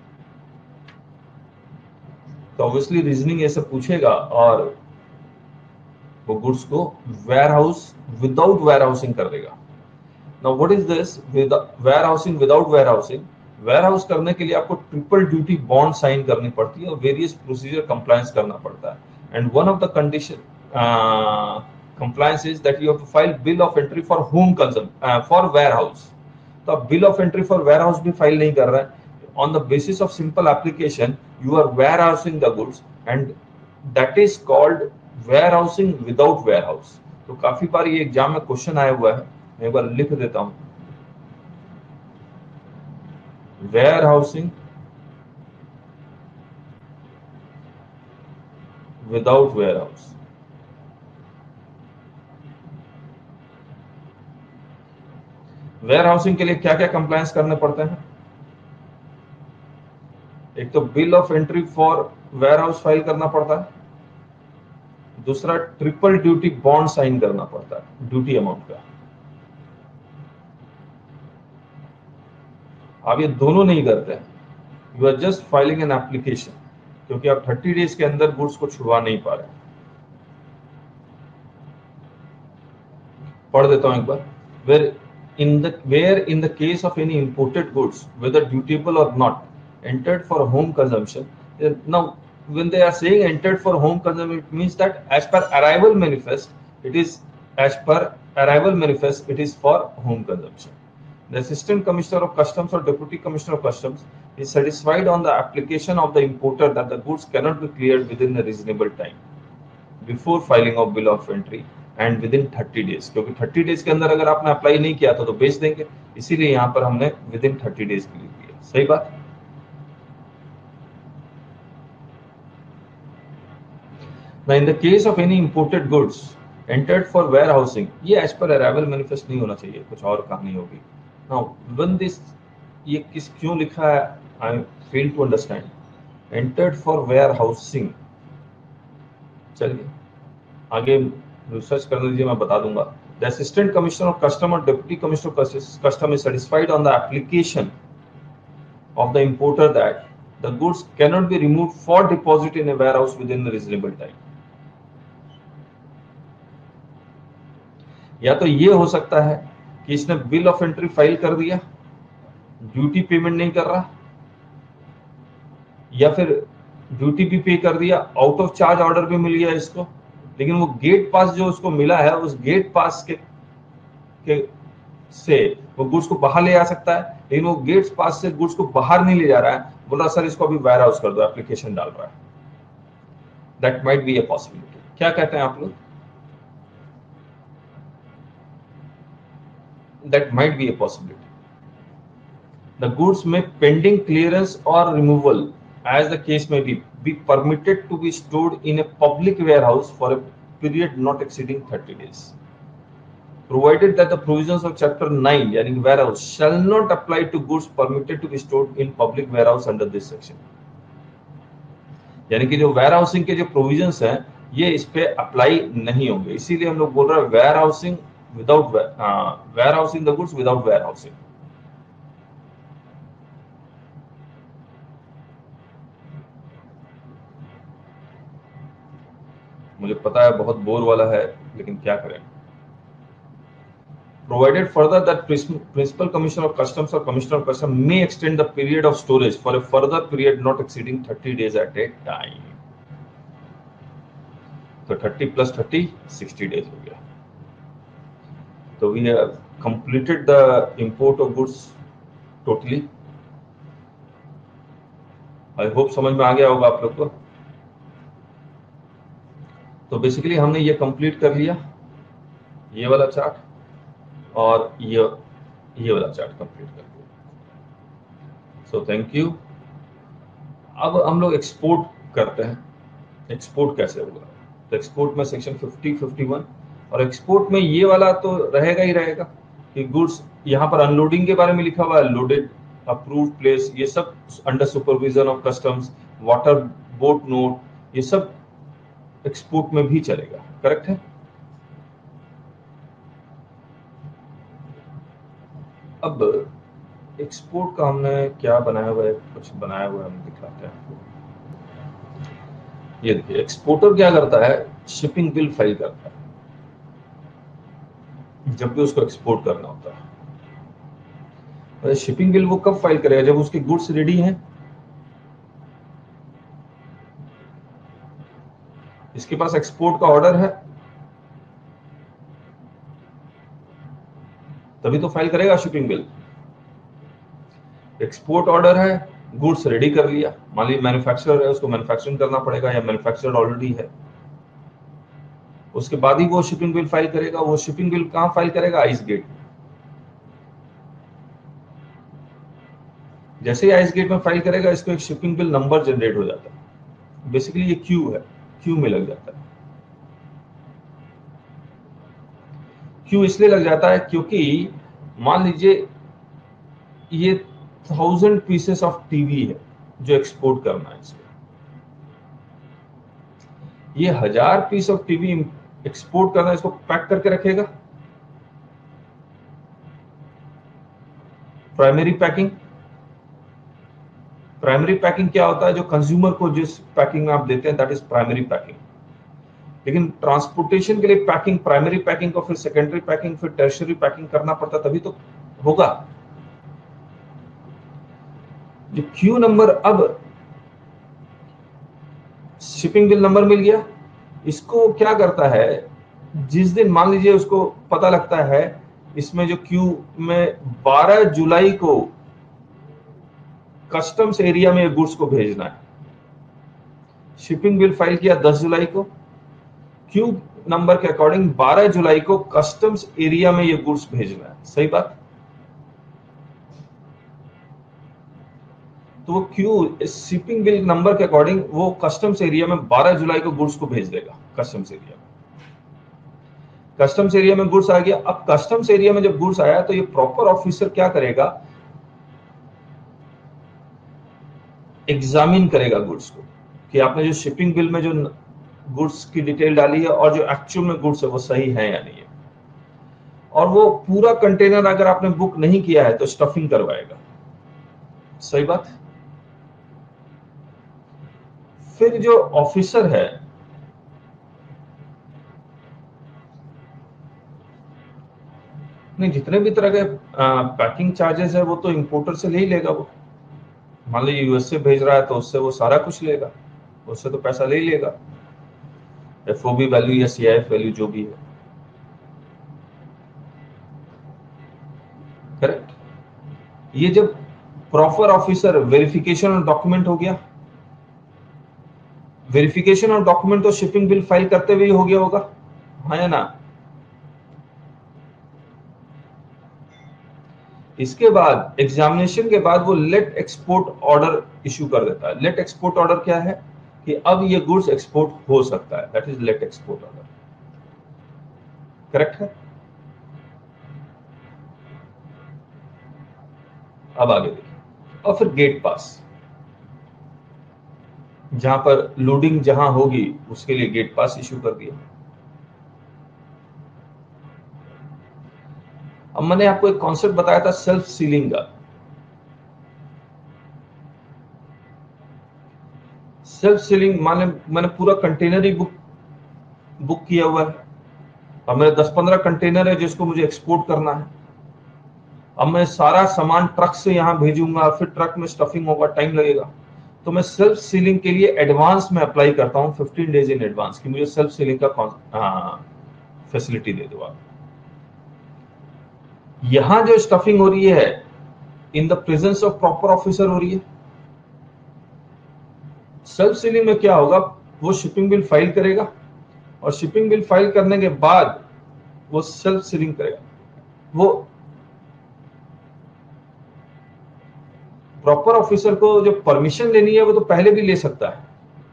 तो ऑब्वियसली रीजनिंग ऐसे पूछेगा और वो गुड्स को warehouse without warehousing कर देगा। Now what is this warehousing without warehousing? Warehouse करने के लिए आपको ट्रिपल ड्यूटी बॉन्ड साइन करनी पड़ती है और वेरियस प्रोसीजर कंप्लायंस करना पड़ता है, and one of the condition compliance is that you have to file bill of entry for home consumption for warehouse। तो आप bill of entry for warehouse भी फाइल नहीं कर रहे हैं, on the basis of simple application you are warehousing the goods and that is called warehousing without warehouse। तो काफी बार ये एग्जाम में क्वेश्चन आया हुआ है, मैं एक बार लिख देता हूं, warehousing without warehouse। Warehousing के लिए क्या क्या कंप्लायंस करने पड़ते हैं? एक तो bill of entry for warehouse file करना पड़ता है, दूसरा ट्रिपल ड्यूटी बॉन्ड साइन करना पड़ता है ड्यूटी अमाउंट का। आप ये दोनों नहीं करते हैं, you are just filing an application, क्योंकि आप 30 डेज के अंदर गुड्स को छुड़वा नहीं पा रहे। पढ़ देता हूं एक बार। where in the case of any imported goods, whether dutiable or not, entered for home consumption, now when they are saying entered for home consumption, it means that as per arrival manifest it is for home consumption. The assistant commissioner of customs or deputy commissioner of customs is satisfied on the application of the importer that the goods cannot be cleared within a reasonable time before filing of bill of entry and within 30 days, क्योंकि 30 डेज के अंदर अगर आपने अप्लाई नहीं किया तो बेच देंगे, इसीलिए यहाँ पर हमने विदिन 30 डेज के लिए किया, सही बात। Now in the case of any imported goods entered for warehousing, ये as per arrival manifest नहीं होना चाहिए, कुछ और कहानी होगी। Now when this, ये किस क्यों लिखा है, I fail to understand। entered for warehousing, चलिए आगे रिसर्च कर लीजिए, मैं बता दूंगा। The assistant commissioner of custom or deputy commissioner of custom is satisfied on the application of the importer that the goods cannot be removed for deposit in a warehouse within a reasonable time। या तो ये हो सकता है कि इसने बिल ऑफ एंट्री फाइल कर दिया, ड्यूटी पेमेंट नहीं कर रहा, या फिर ड्यूटी भी पे कर दिया, आउट ऑफ चार्ज ऑर्डर भी मिल गया इसको, लेकिन वो गेट पास जो उसको मिला है उस गेट पास के से वो गुड्स को बाहर ले जा सकता है, लेकिन वो गेट पास से गुड्स को बाहर नहीं ले जा रहा है, बोल रहा सर इसको अभी वेयर हाउस कर दो, एप्लीकेशन डाल रहा है। That might be a possibility. क्या कहते हैं आप लोग? That might be a possibility. The goods may pending clearance or removal, as the case may be permitted to be stored in a public warehouse for a period not exceeding 30 days. Provided that the provisions of Chapter 9, यानी कि warehouse, shall not apply to goods permitted to be stored in public warehouse under this section. यानी कि जो warehousing के जो provisions हैं, ये इस पे अप्लाई नहीं होंगे, इसीलिए हम लोग बोल रहे हैं warehousing without warehousing the goods without warehousing. मुझे पता है बहुत बोर वाला है, लेकिन क्या करें। Provided further that Principal Commissioner of Customs or Commissioner of Customs may extend the period of storage for a further period not exceeding 30 days at a time. तो 30 plus 30 60 days हो गया। तो we have completed the import of goods totally. I hope समझ में आ गया होगा आप लोग को। तो बेसिकली हमने ये कंप्लीट कर लिया, ये वाला चार्ट और ये वाला चार्ट कंप्लीट कर लिया। So thank you. अब हम लोग एक्सपोर्ट करते हैं। एक्सपोर्ट कैसे होगा? तो एक्सपोर्ट में सेक्शन 50, 51 और एक्सपोर्ट में ये वाला तो रहेगा ही रहेगा कि गुड्स यहाँ पर अनलोडिंग के बारे में लिखा हुआ है, लोडेड, अप्रूव्ड प्लेस, ये सब under supervision of customs, water boat note, ये सब एक्सपोर्ट में भी चलेगा। करेक्ट है? अब एक्सपोर्ट का हमने क्या बनाया हुआ है, कुछ बनाया हुआ है, हम दिखाते हैं आपको। ये देखिए, एक्सपोर्टर क्या करता है, शिपिंग बिल फाइल करता है जब भी उसको एक्सपोर्ट करना होता है। शिपिंग बिल वो कब फाइल करेगा? जब उसके गुड्स रेडी हैं। इसके पास एक्सपोर्ट का ऑर्डर है, तभी तो फाइल करेगा शिपिंग बिल। एक्सपोर्ट ऑर्डर है, गुड्स रेडी कर लिया, मान लीजिए मैन्युफैक्चरर है, उसको मैन्युफैक्चरिंग करना पड़ेगा या मैन्युफैक्चर्ड ऑलरेडी है, उसके बाद ही वो शिपिंग बिल फाइल करेगा। वो शिपिंग बिल कहां फाइल करेगा? Ice gate. जैसे ही आइस गेट में फाइल करेगा, इसको एक शिपिंग बिल नंबर जनरेट हो जाता है। बेसिकली ये क्यू है, क्यू में लग जाता है। क्यू इसलिए लग जाता है क्योंकि मान लीजिए ये 1000 पीसेस ऑफ टीवी है जो एक्सपोर्ट करना है इसको। ये 1000 पीस ऑफ टीवी एक्सपोर्ट करना है, इसको पैक करके रखेगा। Primary packing. प्राइमरी पैकिंग क्या होता है? जो कंज्यूमर को जिस पैकिंग में आप देते हैं, दैट इज प्राइमरी पैकिंग। लेकिन ट्रांसपोर्टेशन के लिए पैकिंग, प्राइमरी पैकिंग को फिर सेकेंडरी पैकिंग, फिर टर्शियरी पैकिंग करना पड़ता, तभी तो होगा। जो क्यू नंबर, अब शिपिंग बिल नंबर मिल गया, इसको क्या करता है, जिस दिन मान लीजिए उसको पता लगता है इसमें जो क्यू में 12 जुलाई को कस्टम्स एरिया में गुड्स को भेजना है, शिपिंग बिल फाइल किया 10 जुलाई को, क्यू नंबर के अकॉर्डिंग 12 जुलाई को कस्टम्स एरिया में ये गुड्स भेजना है। सही बात? तो वो क्यू शिपिंग बिल नंबर के अकॉर्डिंग वो कस्टम्स एरिया में 12 जुलाई को गुड्स को भेज देगा। कस्टम्स एरिया में, कस्टम्स एरिया में गुड्स आ गया। अब कस्टम्स एरिया में जब गुड्स आया तो ये प्रॉपर ऑफिसर क्या करेगा, एग्जामिन करेगा गुड्स को कि आपने जो शिपिंग बिल में जो गुड्स की डिटेल डाली है और जो एक्चुअल में गुड्स है वो सही है या नहीं है। और वो पूरा कंटेनर अगर आपने बुक नहीं किया है तो स्टफिंग करवाएगा। सही बात? फिर जो ऑफिसर है, नहीं, जितने भी तरह के पैकिंग चार्जेस है वो तो इंपोर्टर से ले ही लेगा। वो मान लीजिए यूएसए भेज रहा है तो उससे वो सारा कुछ लेगा, उससे तो पैसा ले ही लेगा, एफओबी वैल्यू या सीआईएफ वैल्यू जो भी है। करेक्ट? ये जब प्रॉपर ऑफिसर वेरिफिकेशन और डॉक्यूमेंट हो गया, वेरिफिकेशन ऑफ डॉक्यूमेंट तो शिपिंग बिल फाइल करते हुए ही हो गया होगा, हाँ या ना। इसके बाद एग्जामिनेशन के बाद वो लेट एक्सपोर्ट ऑर्डर इशू कर देता है। लेट एक्सपोर्ट ऑर्डर क्या है कि अब ये गुड्स एक्सपोर्ट हो सकता है, that is let export order. Correct है। अब आगे देखिए, और फिर गेट पास, जहां पर लोडिंग जहां होगी उसके लिए गेट पास इशू कर दिया। अब मैंने आपको एक कॉन्सेप्ट बताया था सेल्फ सीलिंग का। सेल्फ सीलिंग माने मैंने पूरा कंटेनर ही बुक किया हुआ है और मेरे 10-15 कंटेनर है जिसको मुझे एक्सपोर्ट करना है। अब मैं सारा सामान ट्रक से यहां भेजूंगा, फिर ट्रक में स्टफिंग होगा, टाइम लगेगा। तो मैं सेल्फ सीलिंग के लिए एडवांस में अप्लाई करता हूं 15 डेज इन एडवांस कि मुझे सेल्फ सीलिंग का फैसिलिटी दे दो आप। यहां जो स्टफिंग हो रही है in the presence of proper officer हो रही है। सेल्फ सीलिंग में क्या होगा, वो शिपिंग बिल फाइल करेगा और शिपिंग बिल फाइल करने के बाद वो सेल्फ सीलिंग करेगा। वो प्रॉपर ऑफिसर को जो परमिशन लेनी है वो तो पहले भी ले सकता है।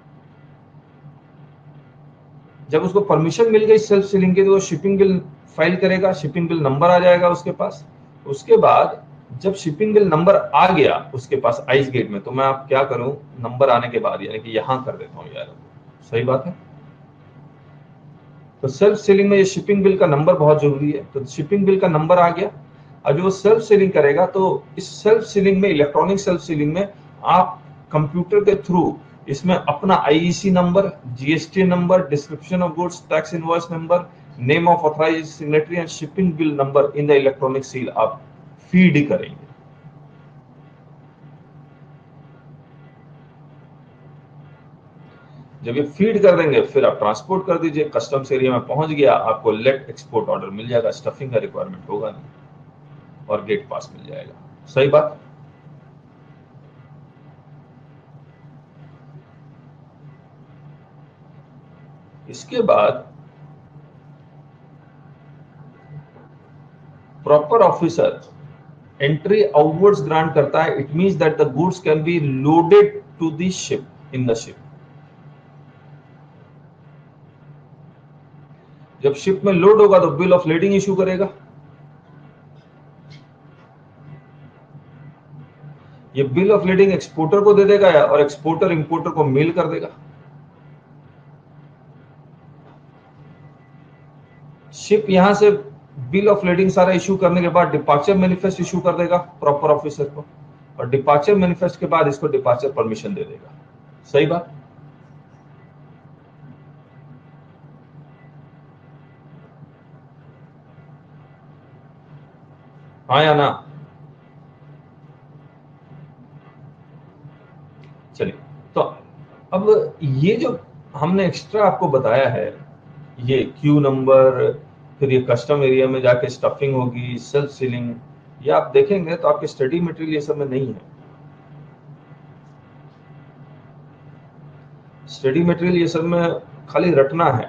जब उसको परमिशन मिल गई सेल्फ सीलिंग की तो वो शिपिंग बिल फाइल करेगा, शिपिंग बिल नंबर आ जाएगा उसके पास। उसके बाद जब शिपिंग बिल नंबर आ गया उसके पास आइस गेट में, तो मैं आप क्या करूं, नंबर आने के बाद यानी कि यहां कर देता हूं यार, सही बात है। तो सेल्फ सीलिंग में ये शिपिंग बिल का नंबर बहुत जरूरी है। तो शिपिंग बिल का नंबर आ गया, अब जो सेल्फ सीलिंग करेगा तो इस सेल्फ सीलिंग में, इलेक्ट्रॉनिक सेल्फ सीलिंग में आप कंप्यूटर के थ्रू इसमें अपना IEC number, GST number, description of goods, tax invoice number, name of authorized signatory and shipping bill number in the electronic seal आप फीड करेंगे। जब ये फीड कर देंगे फिर आप ट्रांसपोर्ट कर दीजिए, कस्टम्स एरिया में पहुंच गया, आपको लेट एक्सपोर्ट ऑर्डर मिल जाएगा, स्टफिंग का रिक्वायरमेंट होगा नहीं और गेट पास मिल जाएगा। सही बात। इसके बाद proper officer entry outwards grant करता है। It means that the goods can be loaded to the ship in the ship. जब शिप में लोड होगा तो बिल ऑफ लेडिंग इशू करेगा। ये बिल ऑफ लेडिंग एक्सपोर्टर को दे देगा और एक्सपोर्टर इंपोर्टर को मेल कर देगा। शिप यहां से बिल ऑफ लेडिंग सारा इशू करने के बाद डिपार्चर मैनिफेस्ट इशू कर देगा प्रॉपर ऑफिसर को, और डिपार्चर मैनिफेस्ट के बाद इसको डिपार्चर परमिशन दे देगा। सही बात। हाँ या ना। चलिए, तो अब ये जो हमने एक्स्ट्रा आपको बताया है, ये क्यू नंबर, फिर ये कस्टम एरिया में जाके स्टफिंग होगी, सेल्फ सीलिंग, ये आप देखेंगे तो आपके स्टडी मटेरियल ये सब में नहीं है। स्टडी मटेरियल ये सब में खाली रटना है,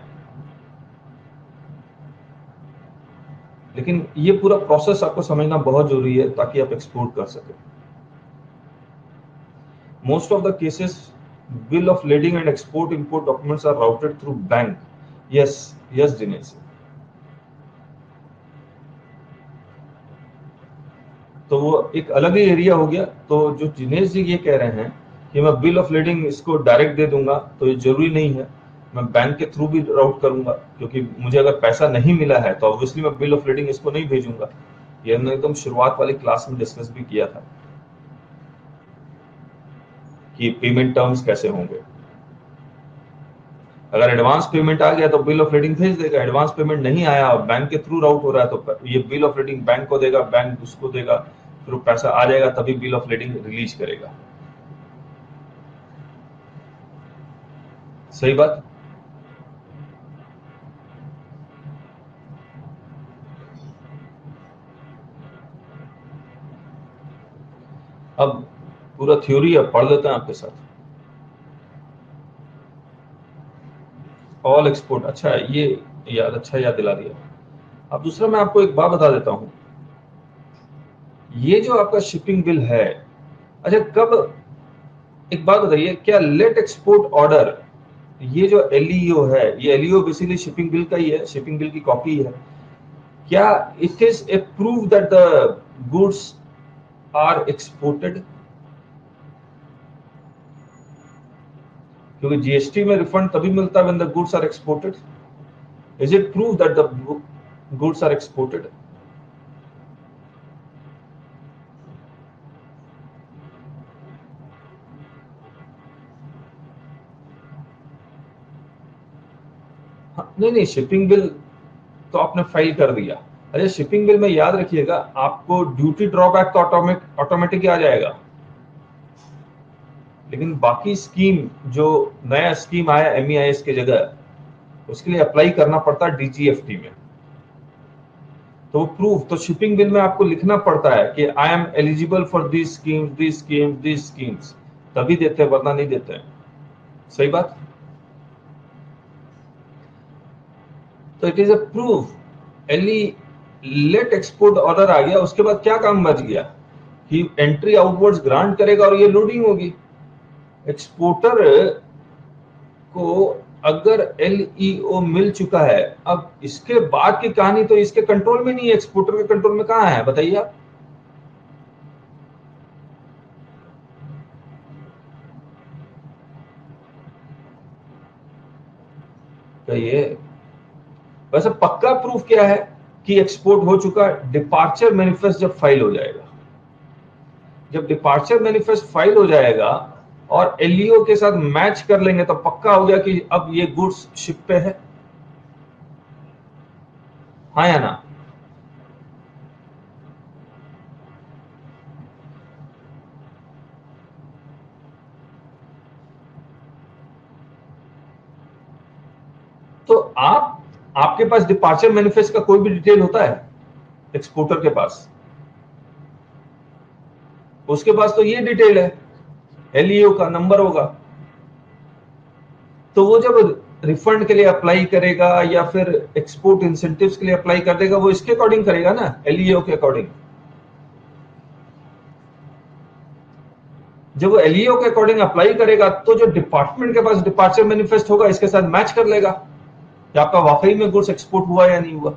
लेकिन ये पूरा प्रोसेस आपको समझना बहुत जरूरी है ताकि आप एक्सपोर्ट कर सके। Most of the cases bill of lading and export import documents are routed through bank. Yes, yes Dinesh. तो वो एक अलग ही एरिया हो गया। तो जो जिनेश जी ये कह रहे हैं कि मैं बिल ऑफ लेडिंग इसको डायरेक्ट दे दूंगा, तो ये जरूरी नहीं है। मैं बैंक के थ्रू भी राउट करूंगा, क्योंकि मुझे अगर पैसा नहीं मिला है तो ऑब्वियसली मैं बिल ऑफ लेडिंग इसको नहीं भेजूंगा। ये हमने एकदम शुरुआत वाली क्लास में डिस्कस भी किया था कि पेमेंट टर्म्स कैसे होंगे। अगर एडवांस पेमेंट आ गया तो बिल ऑफ लेडिंग भेज देगा, एडवांस पेमेंट नहीं आया और बैंक के थ्रू राउट हो रहा है तो ये बिल ऑफ लेडिंग बैंक को देगा, बैंक उसको देगा, फिर पैसा आ जाएगा तभी बिल ऑफ लेडिंग रिलीज करेगा। सही बात। अब पूरा थ्योरी अब पढ़ लेते हैं आपके साथ। ऑल एक्सपोर्ट, अच्छा ये अच्छा याद दिला दिया। अब दूसरा मैं आपको एक बात बता देता हूं, ये जो आपका शिपिंग बिल है, अच्छा कब, एक बात बताइए, क्या लेट एक्सपोर्ट ऑर्डर, ये जो एलईओ है, ये एलईओ बेसिकली शिपिंग बिल का ही है, शिपिंग बिल की कॉपी है, क्या it is a proof that the goods are exported? क्योंकि जीएसटी में रिफंड तभी मिलता है when the goods are exported. Is it proof that the goods are exported? हाँ, नहीं शिपिंग बिल तो आपने फाइल कर दिया। अच्छा शिपिंग बिल में याद रखिएगा, आपको ड्यूटी ड्रॉबैक तो ऑटोमेटिक ही आ जाएगा, लेकिन बाकी स्कीम, जो नया स्कीम आया एमईआईएस की जगह, उसके लिए अप्लाई करना पड़ता है डीजीएफटी में। तो प्रूफ तो शिपिंग बिल में आपको लिखना पड़ता है कि I am eligible for this schemes, this schemes, this schemes, तभी देते हैं, वरना नहीं देते हैं। सही बात। तो इट इज अ प्रूफ। एली लेट एक्सपोर्ट ऑर्डर आ गया, उसके बाद क्या काम बच गया कि एंट्री आउटवर्ड्स ग्रांट करेगा और ये लोडिंग होगी। एक्सपोर्टर को अगर एलईओ मिल चुका है, अब इसके बाद की कहानी तो इसके कंट्रोल में नहीं है, एक्सपोर्टर के कंट्रोल में कहां है बताइए आप। कहिए। वैसे पक्का प्रूफ क्या है कि एक्सपोर्ट हो चुका है? डिपार्चर मैनिफेस्ट जब फाइल हो जाएगा, जब डिपार्चर मैनिफेस्ट फाइल हो जाएगा और एलईओ के साथ मैच कर लेंगे तो पक्का हो गया कि अब ये गुड्स शिप पे है। हाँ या ना? तो आपके पास डिपार्चर मैनिफेस्ट का कोई भी डिटेल होता है एक्सपोर्टर के पास? उसके पास तो ये डिटेल है, एलईओ का नंबर होगा। तो वो जब रिफंड के लिए अप्लाई करेगा या फिर एक्सपोर्ट इंसेंटिव्स के लिए अप्लाई कर देगा, वो इसके अकॉर्डिंग करेगा ना, एलईओ के अकॉर्डिंग। जब वो एलईओ के अकॉर्डिंग अप्लाई करेगा तो जो डिपार्टमेंट के पास डिपार्चर मैनिफेस्ट होगा, इसके साथ मैच कर लेगा कि आपका वाकई में गुड्स एक्सपोर्ट हुआ या नहीं हुआ।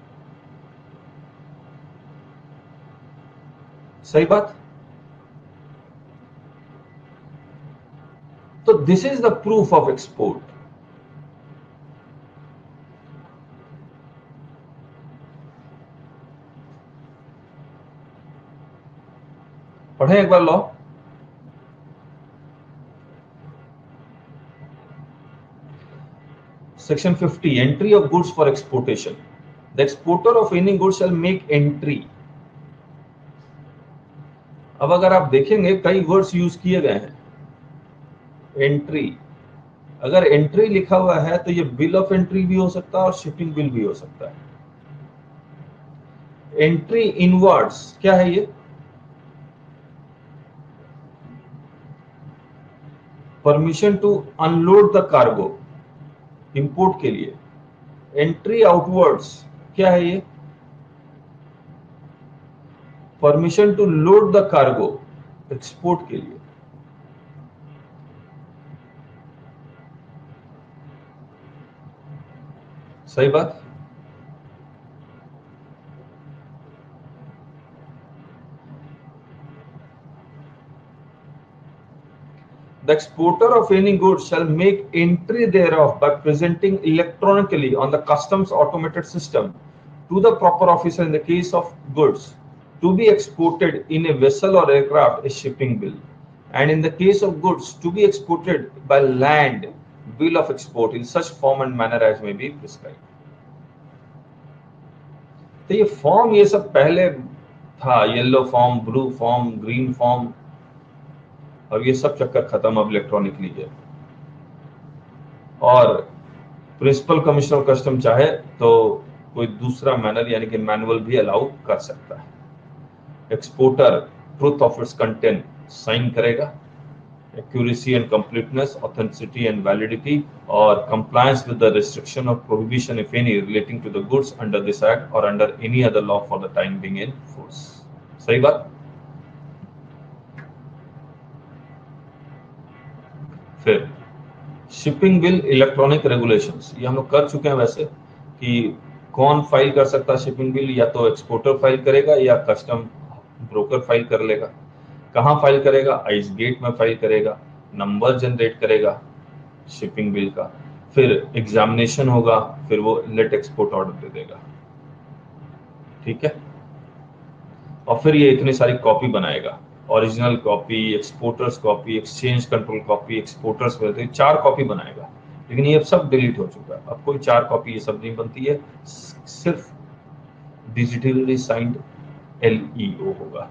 सही बात। तो this is the proof of export. पढ़े एक बार law. Section 50, entry of goods for exportation. The exporter of any goods shall make entry. अब अगर आप देखेंगे कई वर्ड्स यूज किए गए हैं। एंट्री, अगर एंट्री लिखा हुआ है तो ये बिल ऑफ एंट्री भी हो सकता है और शिपिंग बिल भी हो सकता है। एंट्री इनवर्ड्स क्या है ये? Permission to unload the cargo, import के लिए। एंट्री आउटवर्ड्स क्या है ये? Permission to load the cargo, export के लिए। सही बात। The exporter of any goods shall make entry thereof by presenting electronically on the customs automated system to the proper officer in the case of goods to be exported in a vessel or aircraft, a shipping bill, and in the case of goods to be exported by land, bill of export in such form and manner as may be prescribed. तो ये फॉर्म, ये सब पहले था, yellow form, blue form, green form, और ये सब चक्कर खत्म, अब इलेक्ट्रॉनिकली है। और प्रिंसिपल कमिश्नर कस्टम चाहे तो कोई दूसरा मैनर यानी कि मैनुअल भी अलाउ कर सकता है। Exporter truth of its content sign करेगा accuracy and completeness, authenticity and validity, or compliance with the restriction or prohibition, if any, relating to the goods under this act or under any other law for the time being in force. सही बात. फिर शिपिंग बिल इलेक्ट्रॉनिक रेगुलेशंस, ये हम लोग कर चुके हैं वैसे कि कौन फाइल कर सकता है शिपिंग बिल, या तो एक्सपोर्टर फाइल करेगा या कस्टम ब्रोकर फाइल कर लेगा. कहाँ फाइल करेगा? आइस गेट में फाइल करेगा, नंबर जनरेट करेगा शिपिंग बिल का, फिर एग्जामिनेशन होगा, फिर वो लेट एक्सपोर्ट ऑर्डर दे देगा. ठीक है. और फिर ये इतनी सारी कॉपी बनाएगा, original copy, exporter's copy, exchange control copy, exporters में 4 कॉपी बनाएगा. लेकिन ये सब डिलीट हो चुका है, अब कोई 4 कॉपी ये सब नहीं बनती है, सिर्फ डिजिटली साइंड LEO होगा.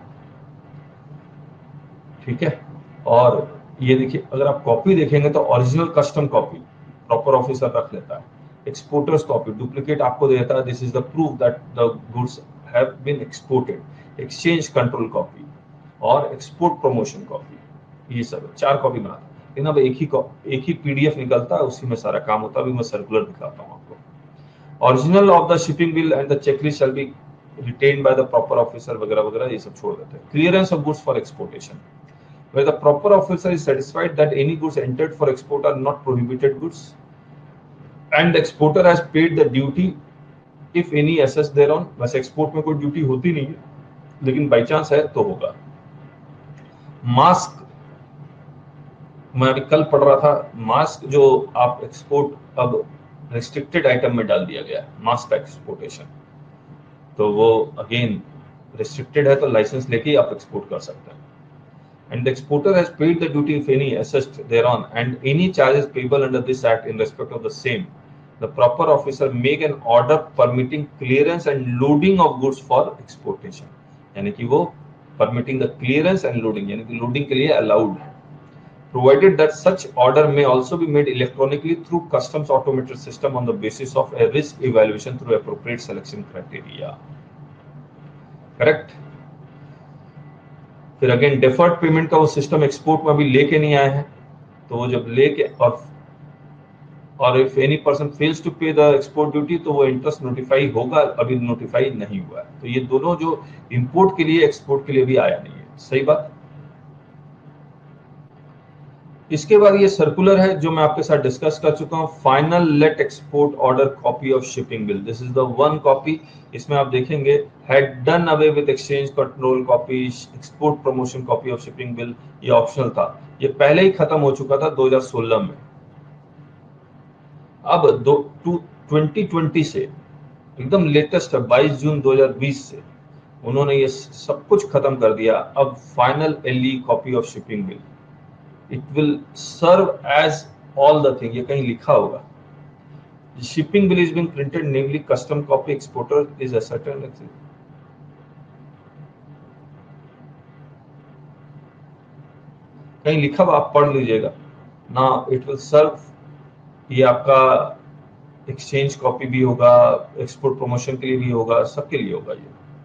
ठीक है. और ये देखिए, अगर आप कॉपी देखेंगे तो original custom copy proper officer रख लेता है, एक्सपोर्टर्स कॉपी डुप्लीकेट आपको दे देता है, this is the proof that the goods have been exported, exchange control copy और एक्सपोर्ट प्रमोशन कॉपी, ये सब 4 कॉपी बनाता है. लेकिन अब एक ही PDF निकलता है, उसी में सारा काम होता है. अभी मैं सर्कुलर दिखाता हूँ आपको. Original of the shipping bill and the checklist shall be retained by the proper officer वगैरह वगैरह, ये सब छोड़ देते हैं. Clearance of goods for exportation, where the proper officer is satisfied that any goods entered for export are not prohibited goods and the exporter has paid the duty if any assessed thereon. वैसे एक्सपोर्ट में कोई ड्यूटी होती नहीं है, लेकिन बाई चांस है तो होगा. मास्क, मैं अभी कल पढ़ रहा था, मास्क जो आप एक्सपोर्ट अब रिस्ट्रिक्टेड आइटम में डाल दिया गया है, मास्क एक्सपोर्टेशन, तो वो अगेन रिस्ट्रिक्टेड है, तो लाइसेंस लेके ही आप एक्सपोर्ट कर सकते हैं. And the exporter has paid the duty if any assessed thereon and any charges payable under this act in respect of the same. The proper officer make an order permitting clearance and loading of goods for exportation. यानी कि वो permitting the clearance and loading, यानी कि loading के लिए allowed है. Provided that such order may also be made electronically through customs automated system on the basis of a risk evaluation through appropriate selection criteria. Correct? फिर अगेन डेफर्ड पेमेंट का वो सिस्टम एक्सपोर्ट में अभी लेके नहीं आए हैं, तो वो जब लेके और if any person fails to pay the export duty, तो वो इंटरेस्ट नोटिफाई होगा, अभी नोटिफाई नहीं हुआ है. तो ये दोनों जो इंपोर्ट के लिए एक्सपोर्ट के लिए भी आया नहीं है. सही बात. इसके बाद ये सर्कुलर है जो मैं आपके साथ डिस्कस कर चुका हूँ, final let export order copy of shipping bill. This is the one copy. इसमें आप देखेंगे had done away with exchange control copy, export promotion copy of shipping bill, ये ऑप्शनल था, ये पहले ही खत्म हो चुका था 2016 में. अब 2020 से एकदम लेटेस्ट है, 22 जून 2020 से उन्होंने ये सब कुछ खत्म कर दिया. अब final LE copy of shipping bill, it will serve as all the thing. ये कहीं लिखा होगा, shipping bill is being printed, namely custom copy, exporter is ascertained. कहीं लिखा हुआ, आप पढ़ लीजिएगा ना. it will serve, ये आपका एक्सचेंज कॉपी भी होगा, एक्सपोर्ट प्रमोशन के लिए भी होगा, सबके लिए होगा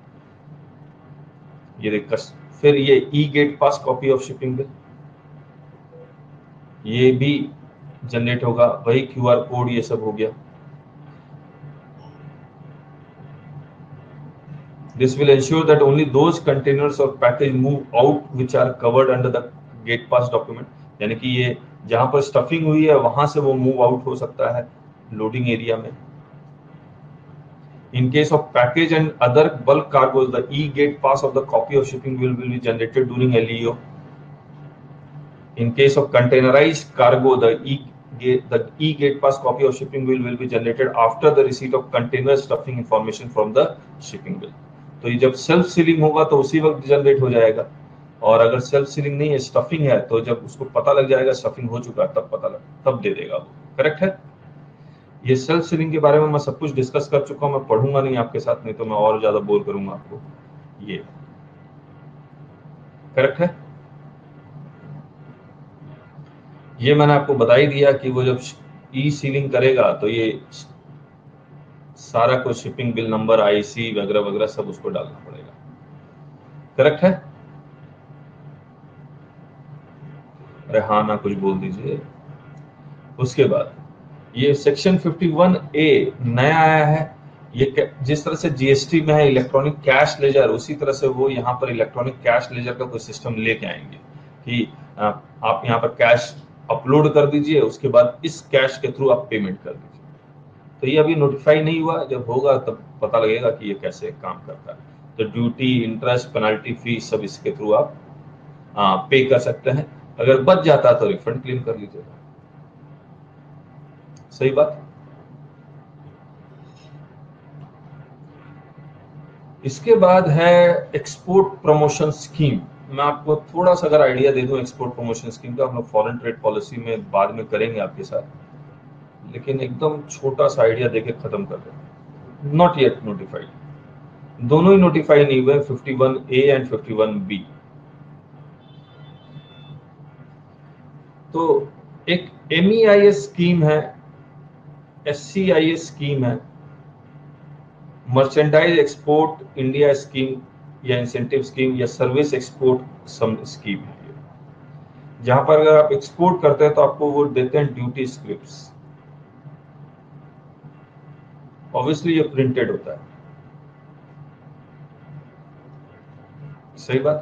ये देख. फिर ये E gate pass copy of shipping bill, ये भी जनरेट होगा, वही QR कोड, ये सब हो गया. This will ensure that only those containers or package move out which are covered under the gate pass document. यानी कि ये जहां पर स्टफिंग हुई है वहां से वो मूव आउट हो सकता है लोडिंग एरिया में. In case of package and other bulk cargoes, the E-gate pass of the copy of shipping bill will be generated during LEO. In case of containerized cargo, the E-gate pass copy of shipping bill will be generated after the receipt of container stuffing information from the shipping bill. तो ये जब सेल्फ सीलिंग होगा तो उसी वक्त जनरेट हो जाएगा, और अगर सेल्फ सीलिंग नहीं है, स्टफिंग है, तो जब उसको पता लग जाएगा स्टफिंग हो चुका है, तब दे देगा वो. करेक्ट है. ये सेल्फ सीलिंग के बारे में मैं सब कुछ डिस्कस कर चुका हूँ, मैं पढ़ूंगा नहीं आपके साथ, नहीं तो मैं और ज्यादा बोर करूंगा आपको. ये करेक्ट है. ये मैंने आपको बता ही दिया कि वो जब E-सीलिंग करेगा तो ये सारा कुछ शिपिंग बिल नंबर, IC वगैरह वगैरह सब उसको डालना पड़ेगा. करेक्ट है. अरे हाँ ना कुछ बोल दीजिए। उसके बाद ये सेक्शन 51A नया आया है। ये जिस तरह से जीएसटी में है इलेक्ट्रॉनिक कैश लेजर, उसी तरह से वो यहाँ पर इलेक्ट्रॉनिक कैश लेजर का कोई सिस्टम लेके आएंगे कि आप यहाँ पर कैश अपलोड कर दीजिए, उसके बाद इस कैश के थ्रू आप पेमेंट कर दीजिए। तो ये अभी नोटिफाई नहीं हुआ, जब होगा तब पता लगेगा कि ये कैसे काम करता है। तो ड्यूटी, इंटरेस्ट, पेनल्टी, फी सब इसके थ्रू आप पे कर सकते हैं। अगर बच जाता है तो रिफंड क्लेम कर लीजिएगा। सही बात। इसके बाद है एक्सपोर्ट प्रमोशन स्कीम। मैं आपको थोड़ा सा अगर आइडिया दे दूं एक्सपोर्ट प्रमोशन स्कीम का, हम लोग फॉरेन ट्रेड पॉलिसी में बाद में करेंगे आपके साथ, लेकिन एकदम छोटा सा आइडिया देके खत्म कर दें। नॉट येट नोटिफाइड, दोनों ही नोटिफाई नहीं हुए, 51A एंड 51B। तो एक MEIS स्कीम है, SCIS स्कीम है, मर्चेंडाइज एक्सपोर्ट इंडिया स्कीम या इंसेंटिव स्कीम या सर्विस एक्सपोर्ट स्कीम है, जहां पर अगर आप एक्सपोर्ट करते हैं तो आपको वो देते हैं ड्यूटी स्क्रिप्ट्स। ऑब्वियसली ये प्रिंटेड होता है। सही बात।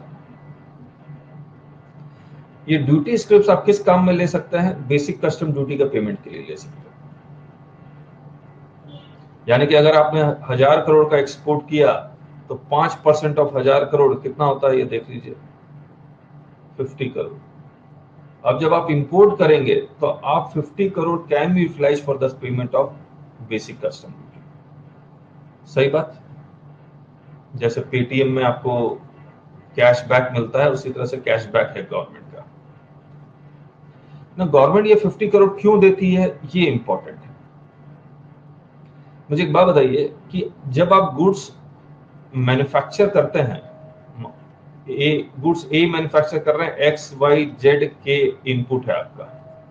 ये ड्यूटी स्क्रिप्ट्स आप किस काम में ले सकते हैं? बेसिक कस्टम ड्यूटी का पेमेंट के लिए ले सकते हैं। यानी कि अगर आपने 1000 करोड़ का एक्सपोर्ट किया तो 5% ऑफ 1000 करोड़ कितना होता है ये देख लीजिए, 50 करोड़। अब जब आप इंपोर्ट करेंगे तो आप 50 crore can be utilise for the payment of basic custom duty. सही बात। जैसे पेटीएम में आपको कैशबैक मिलता है, उसी तरह से कैशबैक है गवर्नमेंट का ना। गवर्नमेंट ये 50 करोड़ क्यों देती है, ये इंपॉर्टेंट है। मुझे एक बात बताइए कि जब आप गुड्स मैन्युफैक्चर करते हैं, गुड्स ए मैन्युफैक्चर कर रहे हैं, XYZ के इनपुट है आपका,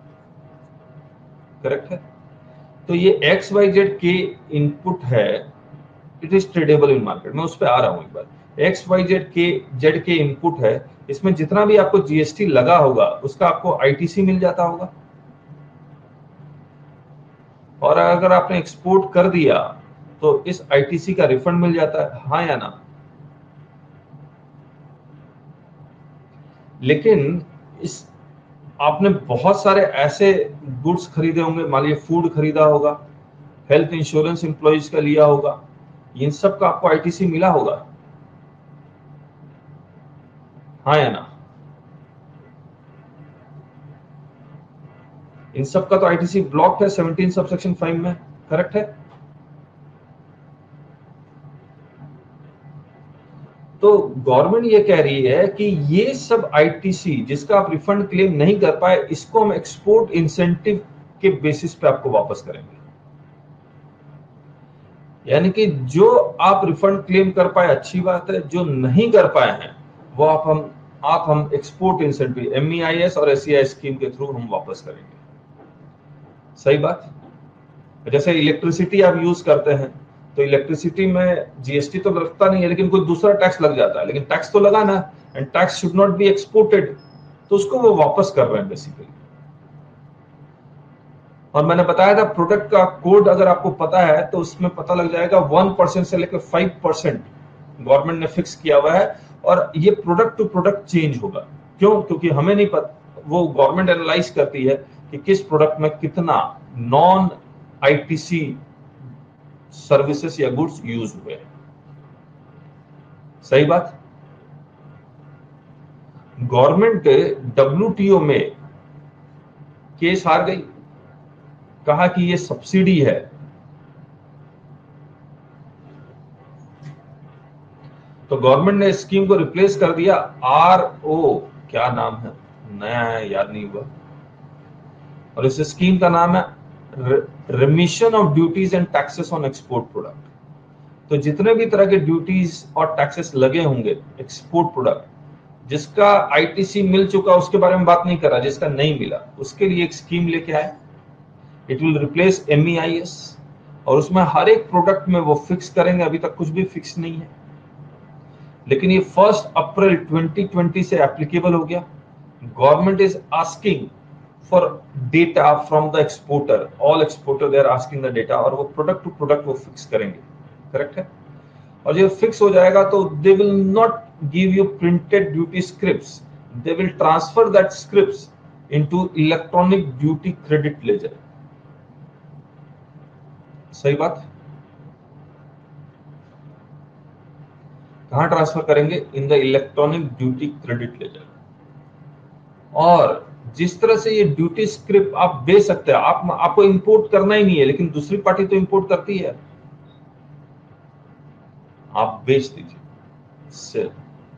करेक्ट है? तो ये XYZ के इनपुट है, it is tradable in market. मैं उस पर आ रहा हूं एक बार। XYZ के इनपुट है, इसमें जितना भी आपको जीएसटी लगा होगा उसका आपको आईटीसी मिल जाता होगा, और अगर आपने एक्सपोर्ट कर दिया तो इस आईटीसी का रिफंड मिल जाता है, हाँ या ना? लेकिन इस आपने बहुत सारे ऐसे गुड्स खरीदे होंगे, मान लीजिए फूड खरीदा होगा, हेल्थ इंश्योरेंस एम्प्लॉइज का लिया होगा, इन सब का आपको आईटीसी मिला होगा, हाँ या ना? इन सब का तो आईटीसी ब्लॉक है 17 सबसेक्शन 5 में, करेक्ट है? तो गवर्नमेंट ये कह रही है कि ये सब आईटीसी जिसका आप रिफंड क्लेम नहीं कर पाए, इसको हम एक्सपोर्ट इंसेंटिव के बेसिस पे आपको वापस करेंगे। यानी कि जो आप रिफंड क्लेम कर पाए अच्छी बात है, जो नहीं कर पाए हैं वो आप हम एक्सपोर्ट इंसेंटिव MEIS और SCI स्कीम के थ्रू हम वापस करेंगे। सही बात। जैसे इलेक्ट्रिसिटी आप यूज करते हैं तो इलेक्ट्रिसिटी में जीएसटी तो लगता नहीं है, लेकिन कोई दूसरा टैक्स लग जाता है, लेकिन टैक्स तो लगाना, and tax should not be exported, तो उसको वो वापस कर रहे हैं बेसिकली। और मैंने बताया था प्रोडक्ट का कोड अगर आपको पता है तो उसमें पता लग जाएगा 1% से लेकर 5% गवर्नमेंट ने फिक्स किया हुआ है, और ये प्रोडक्ट टू प्रोडक्ट चेंज होगा। क्यों? क्योंकि हमें नहीं पता, वो गवर्नमेंट एनालाइज करती है कि किस प्रोडक्ट में कितना नॉन आईटीसी सर्विसेज या गुड्स यूज हुए हैं। सही बात। गवर्नमेंट WTO में केस हार गई, कहा कि ये सब्सिडी है। तो गवर्नमेंट ने स्कीम को रिप्लेस कर दिया RO, क्या नाम है, नया है याद नहीं हुआ, और इस स्कीम का नाम है remission of duties and taxes on export product. तो जितने भी तरह के ड्यूटीज और टैक्सेस लगे होंगे एक्सपोर्ट प्रोडक्ट, जिसका आईटीसी मिल चुका उसके बारे में बात नहीं कर रहा, जिसका नहीं मिला उसके लिए एक स्कीम लेके आए। इट विल रिप्लेस MEIS, और उसमें हर एक प्रोडक्ट में वो फिक्स करेंगे। अभी तक कुछ भी फिक्स नहीं है, लेकिन ये 1 अप्रैल 2020 से एप्लीकेबल हो गया। Government is asking for data from the exporter, all exporter they are asking the data, और वो प्रोडक्ट टू प्रोडक्ट वो फिक्स करेंगे, करेक्ट है। और जब फिक्स हो जाएगा तो they will not give you printed duty scripts, they will transfer that scripts into electronic duty credit ledger. सही बात। कहां ट्रांसफर करेंगे? In the electronic duty credit ledger. और जिस तरह से ये ड्यूटी स्क्रिप्ट आप बेच सकते हैं, आपको इंपोर्ट करना ही नहीं है, लेकिन दूसरी पार्टी तो इंपोर्ट करती है, आप बेच दीजिए सेल।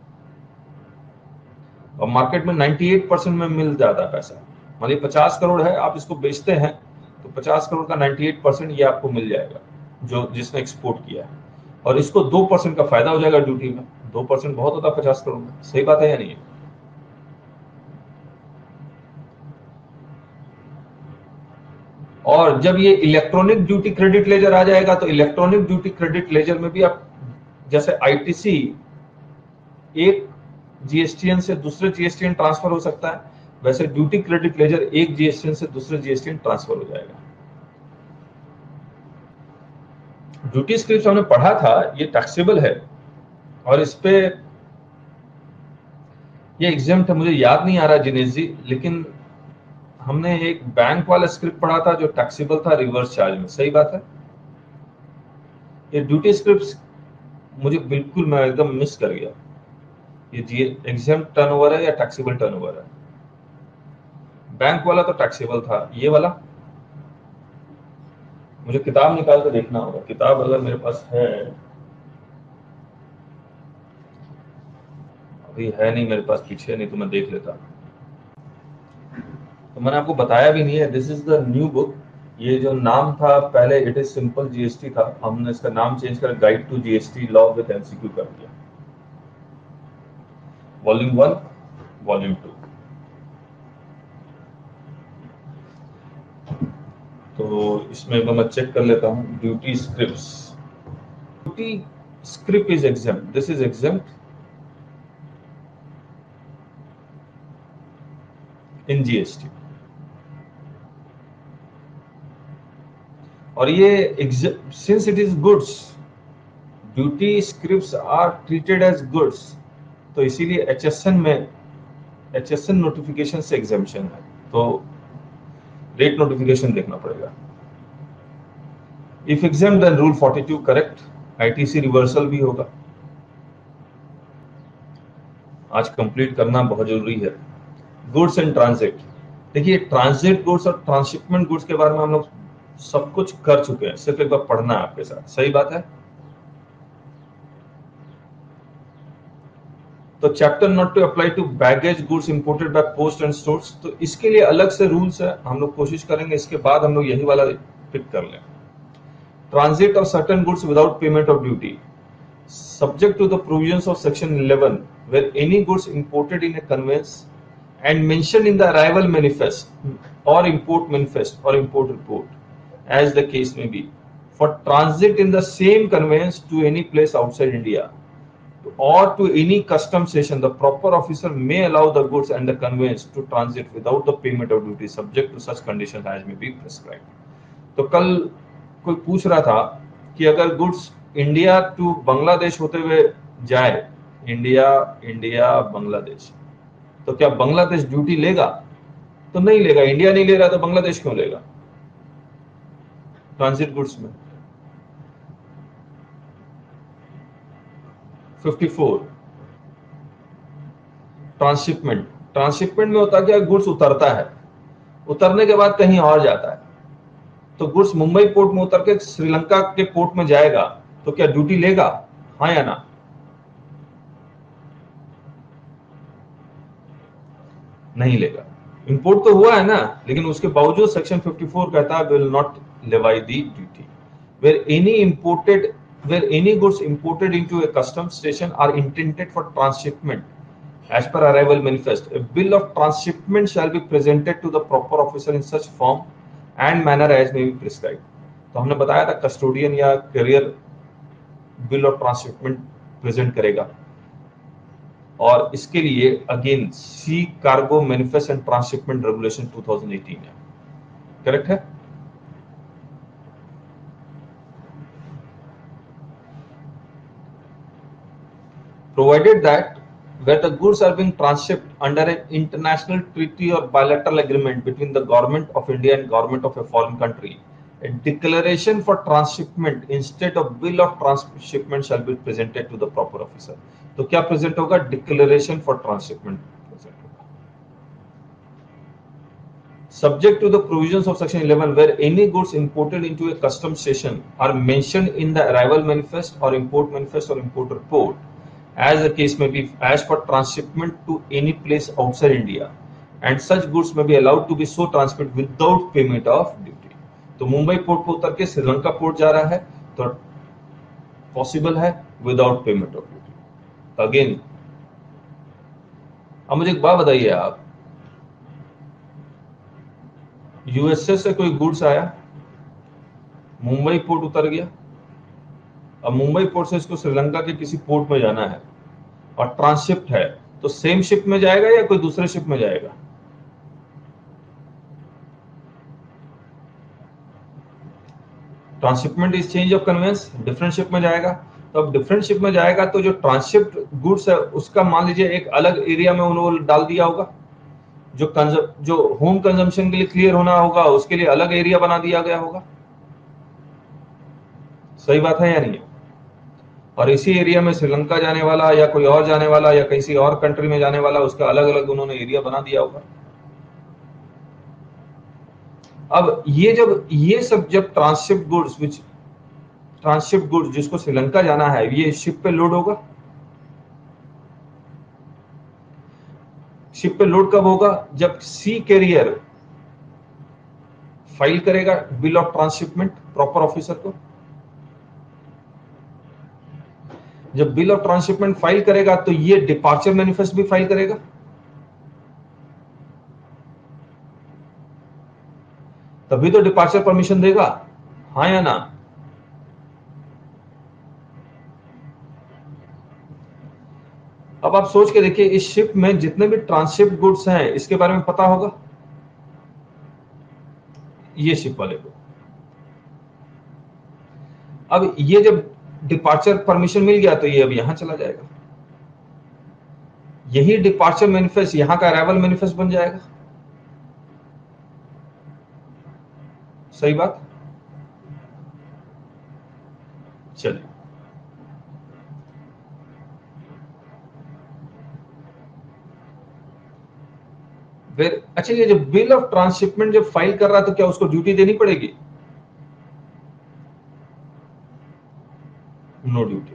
और मार्केट में 98% में मिल जाता है पैसा। मान लीजिए 50 करोड़ है, आप इसको बेचते हैं तो 50 करोड़ का 98% ये आपको मिल जाएगा जो जिसने एक्सपोर्ट किया है, और इसको 2% का फायदा हो जाएगा ड्यूटी में। 2% बहुत होता है 50 करोड़ में। सही बात है या नहीं? और जब ये इलेक्ट्रॉनिक ड्यूटी क्रेडिट लेजर आ जाएगा तो इलेक्ट्रॉनिक ड्यूटी क्रेडिट लेजर में भी आप, जैसे आईटीसी एक जीएसटीएन से दूसरे जीएसटीएन ट्रांसफर हो सकता है, वैसे ड्यूटी क्रेडिट लेजर एक जीएसटीएन से दूसरे जीएसटीएन ट्रांसफर हो जाएगा। ड्यूटी स्क्रिप्ट हमने पढ़ा था, ये टैक्सेबल है, और इस पे ये एग्जेम्प्ट है, मुझे याद नहीं आ रहा जिनेश जी, लेकिन हमने एक बैंक वाला स्क्रिप्ट पढ़ा था जो टैक्सेबल था रिवर्स चार्ज में। सही बात है। ये ड्यूटी स्क्रिप्ट मुझे बिल्कुल, मैं एकदम मिस कर गया। ये एग्जेम्प्ट टर्नओवर है या टैक्सेबल टर्नओवर है? बैंक वाला तो टैक्सेबल था, ये वाला मुझे किताब निकाल कर देखना होगा। किताब अगर मेरे पास है, अभी है नहीं मेरे पास, पीछे, नहीं तो मैं देख लेता। तो मैंने आपको बताया भी नहीं है, this is the new book. ये जो नाम था पहले इट इज सिंपल जीएसटी था, हमने इसका नाम चेंज कर guide to GST law with MCQ कर दिया। Volume 1, volume 2। तो इसमें मैं चेक कर लेता हूं duty scripts. Duty script is exempt, this is exempt in GST. और ये since it is goods, duty scripts are treated as goods, तो इसीलिए एचएसएन नोटिफिकेशन से एग्जेम्पशन है, तो रेट नोटिफिकेशन देखना पड़ेगा। If exempt then rule 42 correct, ITC reversal भी होगा। आज कंप्लीट करना बहुत जरूरी है। गुड्स एंड ट्रांजिट, देखिए ट्रांजिट गुड्स और ट्रांसशिपमेंट गुड्स के बारे में हम लोग सब कुछ कर चुके हैं, सिर्फ एक बार पढ़ना है आपके साथ। सही बात है। तो chapter not to apply to baggage goods imported by post and stores, तो इसके लिए अलग से रूल्स है, हम लोग कोशिश करेंगे इसके बाद हम लोग यही वाला पिक कर लें। Transit of certain goods without payment of duty, subject to the provisions of section 11 where any goods imported in a conveyance and mentioned in the arrival manifest or import manifest or import report as the case may be for transit in the same conveyance to any place outside India or to any custom station, the proper officer may allow the goods and the conveyance to transit without the payment of duty subject to such conditions as may be prescribed। तो कल कोई पूछ रहा था कि अगर गुड्स इंडिया टू बांग्लादेश होते हुए जाए, इंडिया बांग्लादेश, तो क्या बांग्लादेश ड्यूटी लेगा? तो नहीं लेगा। इंडिया नहीं ले रहा तो बांग्लादेश क्यों लेगा ट्रांजिट गुड्स में? 54 ट्रांसशिपमेंट, ट्रांसशिपमेंट में होता क्या, गुड्स उतरता है, उतरने के बाद कहीं और जाता है, तो गुड्स मुंबई पोर्ट में उतर के श्रीलंका के पोर्ट में जाएगा, तो क्या ड्यूटी लेगा? हाँ या ना? नहीं लेगा। इंपोर्ट तो हुआ है ना, लेकिन उसके बावजूद सेक्शन 54 कहता है will not levy the duty where any goods imported into a customs station are intended for transshipment as per arrival manifest. A bill of transshipment shall be presented to the proper officer in such form and manner as may be prescribed। तो हमने बताया था कस्टोडियन या carrier bill of transshipment present करेगा। और इसके लिए again sea cargo manifest and transshipment regulation 2018 है, करेक्ट है। Provided that where the goods are being transshipped under an international treaty or bilateral agreement between the government of India and government of a foreign country, a declaration for transshipment instead of bill of transshipment shall be presented to the proper officer. तो क्या प्रेजेंट होगा? डिक्लेरेशन फॉर ट्रांसशिपमेंट प्रेजेंट होगा। Subject to the provisions of section 11, where any goods imported into a customs station are mentioned in the arrival manifest or import manifest or import report, as the case may be, as per transshipment to any place outside India, and such goods may be allowed to be so transmitted without payment of duty. तो मुंबई पोर्ट पर उतर के श्रीलंका पोर्ट जा रहा है तो पॉसिबल है without payment of duty. Again अब मुझे एक बात बताइए, आप यूएसए से कोई गुड्स आया, मुंबई पोर्ट उतर गया, अब मुंबई पोर्ट से इसको श्रीलंका के किसी पोर्ट में जाना है और ट्रांसशिप्ट है, तो सेम शिप में जाएगा या कोई दूसरे शिप में जाएगा? Transshipment is change of conveyance, different ship में जाएगा। तो अब डिफरेंट शिप में जाएगा तो जो ट्रांसशिप्ड गुड्स है उसका मान लीजिए एक अलग एरिया में उन्होंने डाल दिया होगा, जो होम कंजम्पशन के लिए क्लियर होना होगा उसके लिए अलग एरिया बना दिया गया होगा। सही बात है या नहीं? और इसी एरिया में श्रीलंका जाने वाला या कोई और जाने वाला या किसी और कंट्री में जाने वाला, उसका अलग अलग उन्होंने एरिया बना दिया होगा। अब ये सब जब ट्रांसशिप्ड गुड्स जिसको श्रीलंका जाना है, ये शिप पे लोड होगा। शिप पे लोड कब होगा? जब सी कैरियर फाइल करेगा bill of transshipment proper officer को। जब बिल ऑफ ट्रांसशिपमेंट फाइल करेगा तो ये डिपार्चर मैनिफेस्ट भी फाइल करेगा। तभी तो डिपार्चर परमिशन देगा, हाँ या ना? अब आप सोच के देखिए, इस शिप में जितने भी ट्रांसशिप्ड गुड्स हैं इसके बारे में पता होगा ये शिप वाले को। अब ये जब डिपार्चर परमिशन मिल गया तो ये अब यहां चला जाएगा, यही डिपार्चर मैनिफेस्ट यहां का अराइवल मैनिफेस्ट बन जाएगा। सही बात? चलिए, फिर अच्छा, ये जो बिल ऑफ ट्रांसशिपमेंट जब फाइल कर रहा है तो क्या उसको ड्यूटी देनी पड़ेगी? No duty.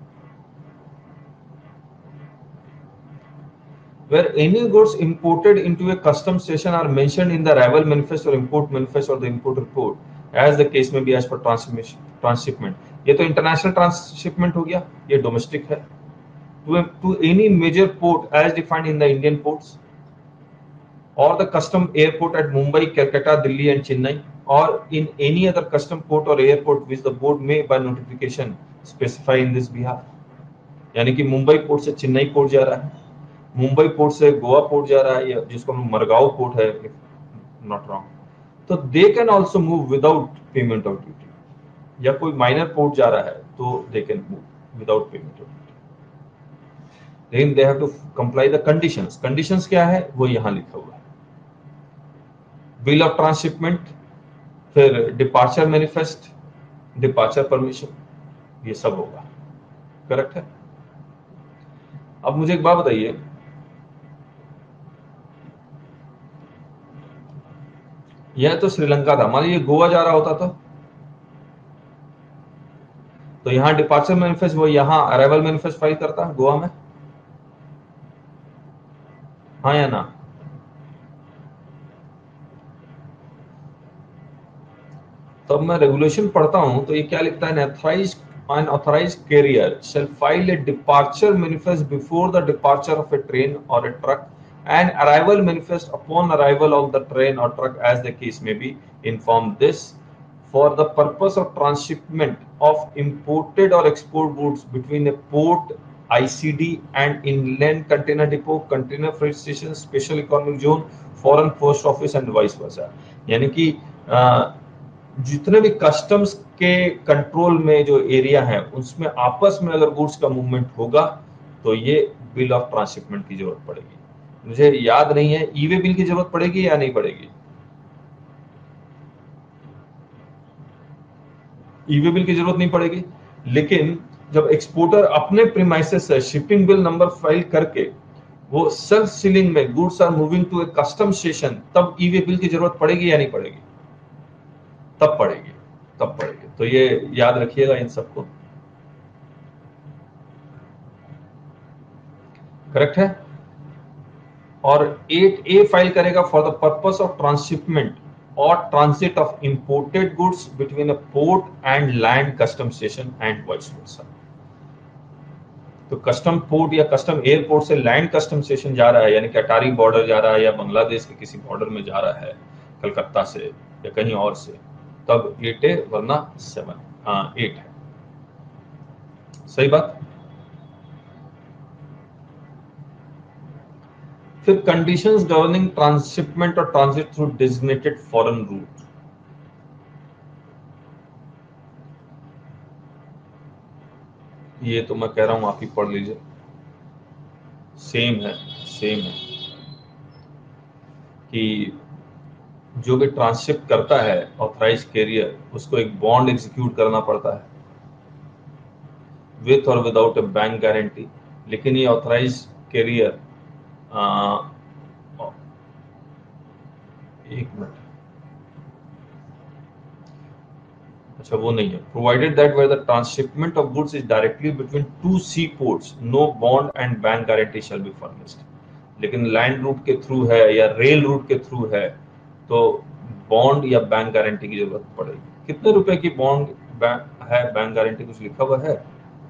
Where any goods imported into a customs station are mentioned in the arrival manifest or import manifest or the import report, as the case may be, as per transshipment. ये तो इंटरनेशनल ट्रांसशिपमेंट हो गया, ये डोमेस्टिक है। To any major port as defined in the Indian ports or the custom airport at Mumbai, Calcutta, Delhi and Chennai, or in any other custom port or airport which the board may by notification specify in this behalf. यानी कि मुंबई पोर्ट से चेन्नई पोर्ट जा रहा है, मुंबई पोर्ट से गोवा पोर्ट जा रहा है, या जिसको हम मरगांव पोर्ट है, नॉट रॉन्ग, तो they can also move without payment of duty. या कोई माइनर पोर्ट जा रहा है तो they can move without payment of duty, लेकिन they have to comply the conditions. Conditions क्या है वो यहां लिखा हुआ है, बिल ऑफ ट्रांसशिपमेंट, फिर डिपार्चर मैनिफेस्ट, डिपार्चर परमिशन, ये सब होगा। करेक्ट है? अब मुझे एक बात बताइए, यह तो श्रीलंका था, मान लीजिए गोवा जा रहा होता तो यहां डिपार्चर मैनिफेस्ट वो यहां अराइवल मैनिफेस्ट फाइल करता गोवा में, हाँ या ना? तब मैं रेगुलेशन पढ़ता हूं तो ये क्या लिखता है, an authorized carrier shall file a departure manifest before the departure of a train or a truck, and arrival manifest upon arrival of the train or truck, as the case may be. Inform this for the purpose of transshipment of imported or export goods between a port ICD and inland container depot, container freight station, special economic zone, foreign post office and vice versa। यानी कि जितने भी कस्टम्स के कंट्रोल में जो एरिया है उसमें आपस में अगर गुड्स का मूवमेंट होगा तो ये बिल ऑफ ट्रांसशिपमेंट की जरूरत पड़ेगी। मुझे याद नहीं है ई वे बिल की जरूरत पड़ेगी या नहीं पड़ेगी। ई वे बिल की जरूरत नहीं पड़ेगी, लेकिन जब एक्सपोर्टर अपने प्रीमाइसेस से शिपिंग बिल नंबर फाइल करके वो सेल्फ सीलिंग में goods are moving to a custom station, तब ई वे बिल की जरूरत पड़ेगी या नहीं पड़ेगी। तब पड़ेगी, तब पड़ेगी। तो ये याद रखिएगा इन सबको। करेक्ट है। और 8A फाइल करेगा for the purpose of transshipment और transit of imported goods between a port and land custom station and vice versa. तो कस्टम पोर्ट या कस्टम एयरपोर्ट से लैंड कस्टम स्टेशन जा रहा है, यानी कि अटारी बॉर्डर जा रहा है या बांग्लादेश के किसी बॉर्डर में जा रहा है कलकत्ता से या कहीं और से, तब 8A वरना 8 है। सही बात। फिर कंडीशंस गवर्निंग ट्रांसशिपमेंट और transit through designated foreign route. ये तो मैं कह रहा हूं आप ही पढ़ लीजिए, सेम है, सेम है कि जो भी ट्रांसशिप करता है ऑथराइज कैरियर, उसको एक बॉन्ड एग्जीक्यूट करना पड़ता है विथ और विदाउट ए बैंक गारंटी। लेकिन ये ऑथराइज कैरियर, एक मिनट, अच्छा वो नहीं है। Provided that where the transshipment of goods is directly between two sea ports, no bond and bank guarantee shall be furnished. लेकिन लैंड रूट के थ्रू है या रेल रूट के थ्रू है तो बॉन्ड या बैंक गारंटी की जरूरत पड़ेगी। कितने रुपए की बॉन्ड है, बैंक गारंटी कुछ लिखा हुआ है?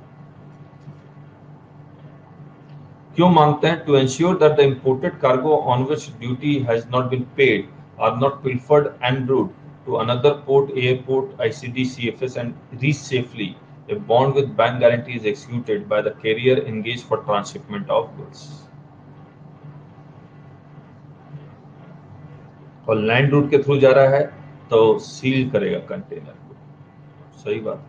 क्यों मांगते हैं? To ensure that the imported cargo on which duty has not been paid are not pilfered and brewed to another port, airport, ICD, CFS and reach safely. A bond with bank guarantee is executed by the carrier engaged for transshipment of goods. और लैंड रूट के थ्रू जा रहा है तो सील करेगा कंटेनर को। सही बात।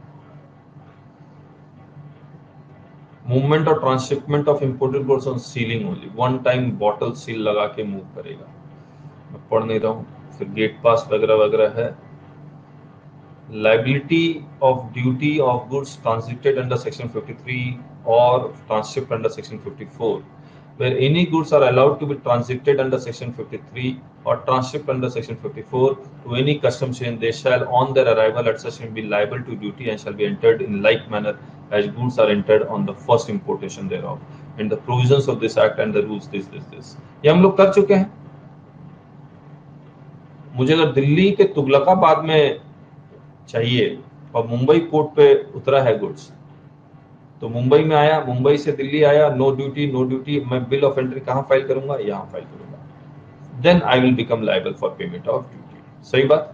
मूवमेंट और transshipment of imported goods on sealing only, one time bottle seal लगा के मूव करेगा। मैं पढ़ नहीं रहा हूँ। फिर गेट पास वगैरह वगैरह है। Liability of duty of goods transited under section 53 or transshipped under section 54, where any goods are allowed to be transited under section 53 or transshipped under section 54 to any customs chain, they shall on their arrival at such be liable to duty and shall be entered in like manner as goods are entered on the first importation thereof, and the provisions of this act and the rules this ये हम लोग कर चुके हैं। मुझे अगर दिल्ली के तुगलकाबाद में चाहिए और मुंबई पोर्ट पे उतरा है गुड्स, तो मुंबई में आया, मुंबई से दिल्ली आया, नो ड्यूटी, मैं बिल ऑफ एंट्री कहां फाइल करूंगा? यहां फाइल करूंगा। Then I will become liable for payment of duty. सही बात।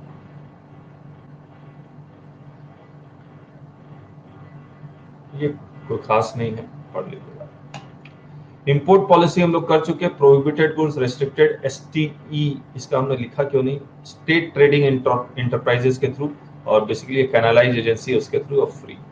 ये कोई खास नहीं है, पढ़ लीजिएगा। इंपोर्ट पॉलिसी हम लोग कर चुके हैं। प्रोहिबिटेड गुड्स, रेस्ट्रिक्टेड, STE, इसका हमने लिखा क्यों नहीं? स्टेट ट्रेडिंग इंटरप्राइजेस के थ्रू, और बेसिकली कैनालाइज एजेंसी है उसके थ्रू, ऑफ फ्री।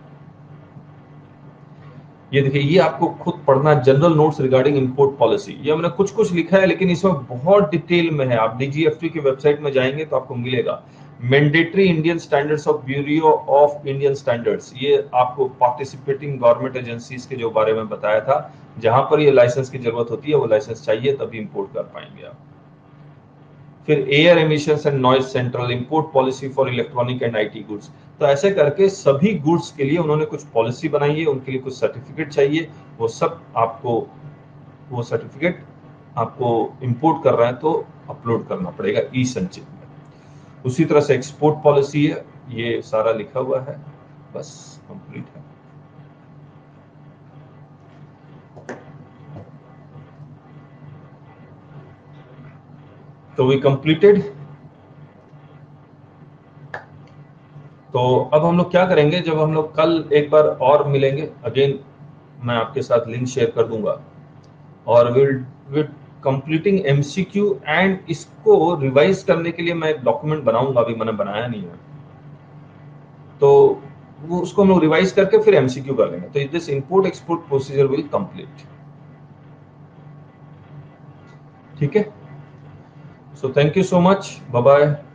ये देखिए, ये आपको खुद पढ़ना, general notes regarding import policy. ये हमने कुछ कुछ लिखा है लेकिन इसमें बहुत डिटेल में है। आप DGFT की वेबसाइट में जाएंगे तो आपको मिलेगा। Mandatory Indian standards of bureau of Indian standards, ये आपको पार्टिसिपेटिंग गवर्नमेंट एजेंसीज के जो बारे में बताया था, जहां पर ये लाइसेंस की जरूरत होती है वो लाइसेंस चाहिए तभी इंपोर्ट कर पाएंगे आप। फिर air emissions and noise central, import policy for electronic and IT goods. तो ऐसे करके सभी गुड्स के लिए उन्होंने कुछ पॉलिसी बनाई है, उनके लिए कुछ सर्टिफिकेट चाहिए, वो सब आपको, वो सर्टिफिकेट आपको इंपोर्ट कर रहे हैं तो अपलोड करना पड़ेगा ई संचित में। उसी तरह से एक्सपोर्ट पॉलिसी है, ये सारा लिखा हुआ है, बस कंप्लीट है। तो वी कंप्लीटेड। तो अब हम लोग क्या करेंगे, जब हम लोग कल एक बार और मिलेंगे, अगेन मैं आपके साथ लिंक शेयर कर दूंगा, और विल कंप्लीटिंग एमसीक्यू, एंड इसको रिवाइज करने के लिए मैं एक डॉक्यूमेंट बनाऊंगा, अभी मैंने बनाया नहीं है, तो वो उसको हम लोग रिवाइज करके फिर एमसीक्यू कर लेंगे। तो this import export procedure will complete. ठीक है, so thank you so much, bye bye.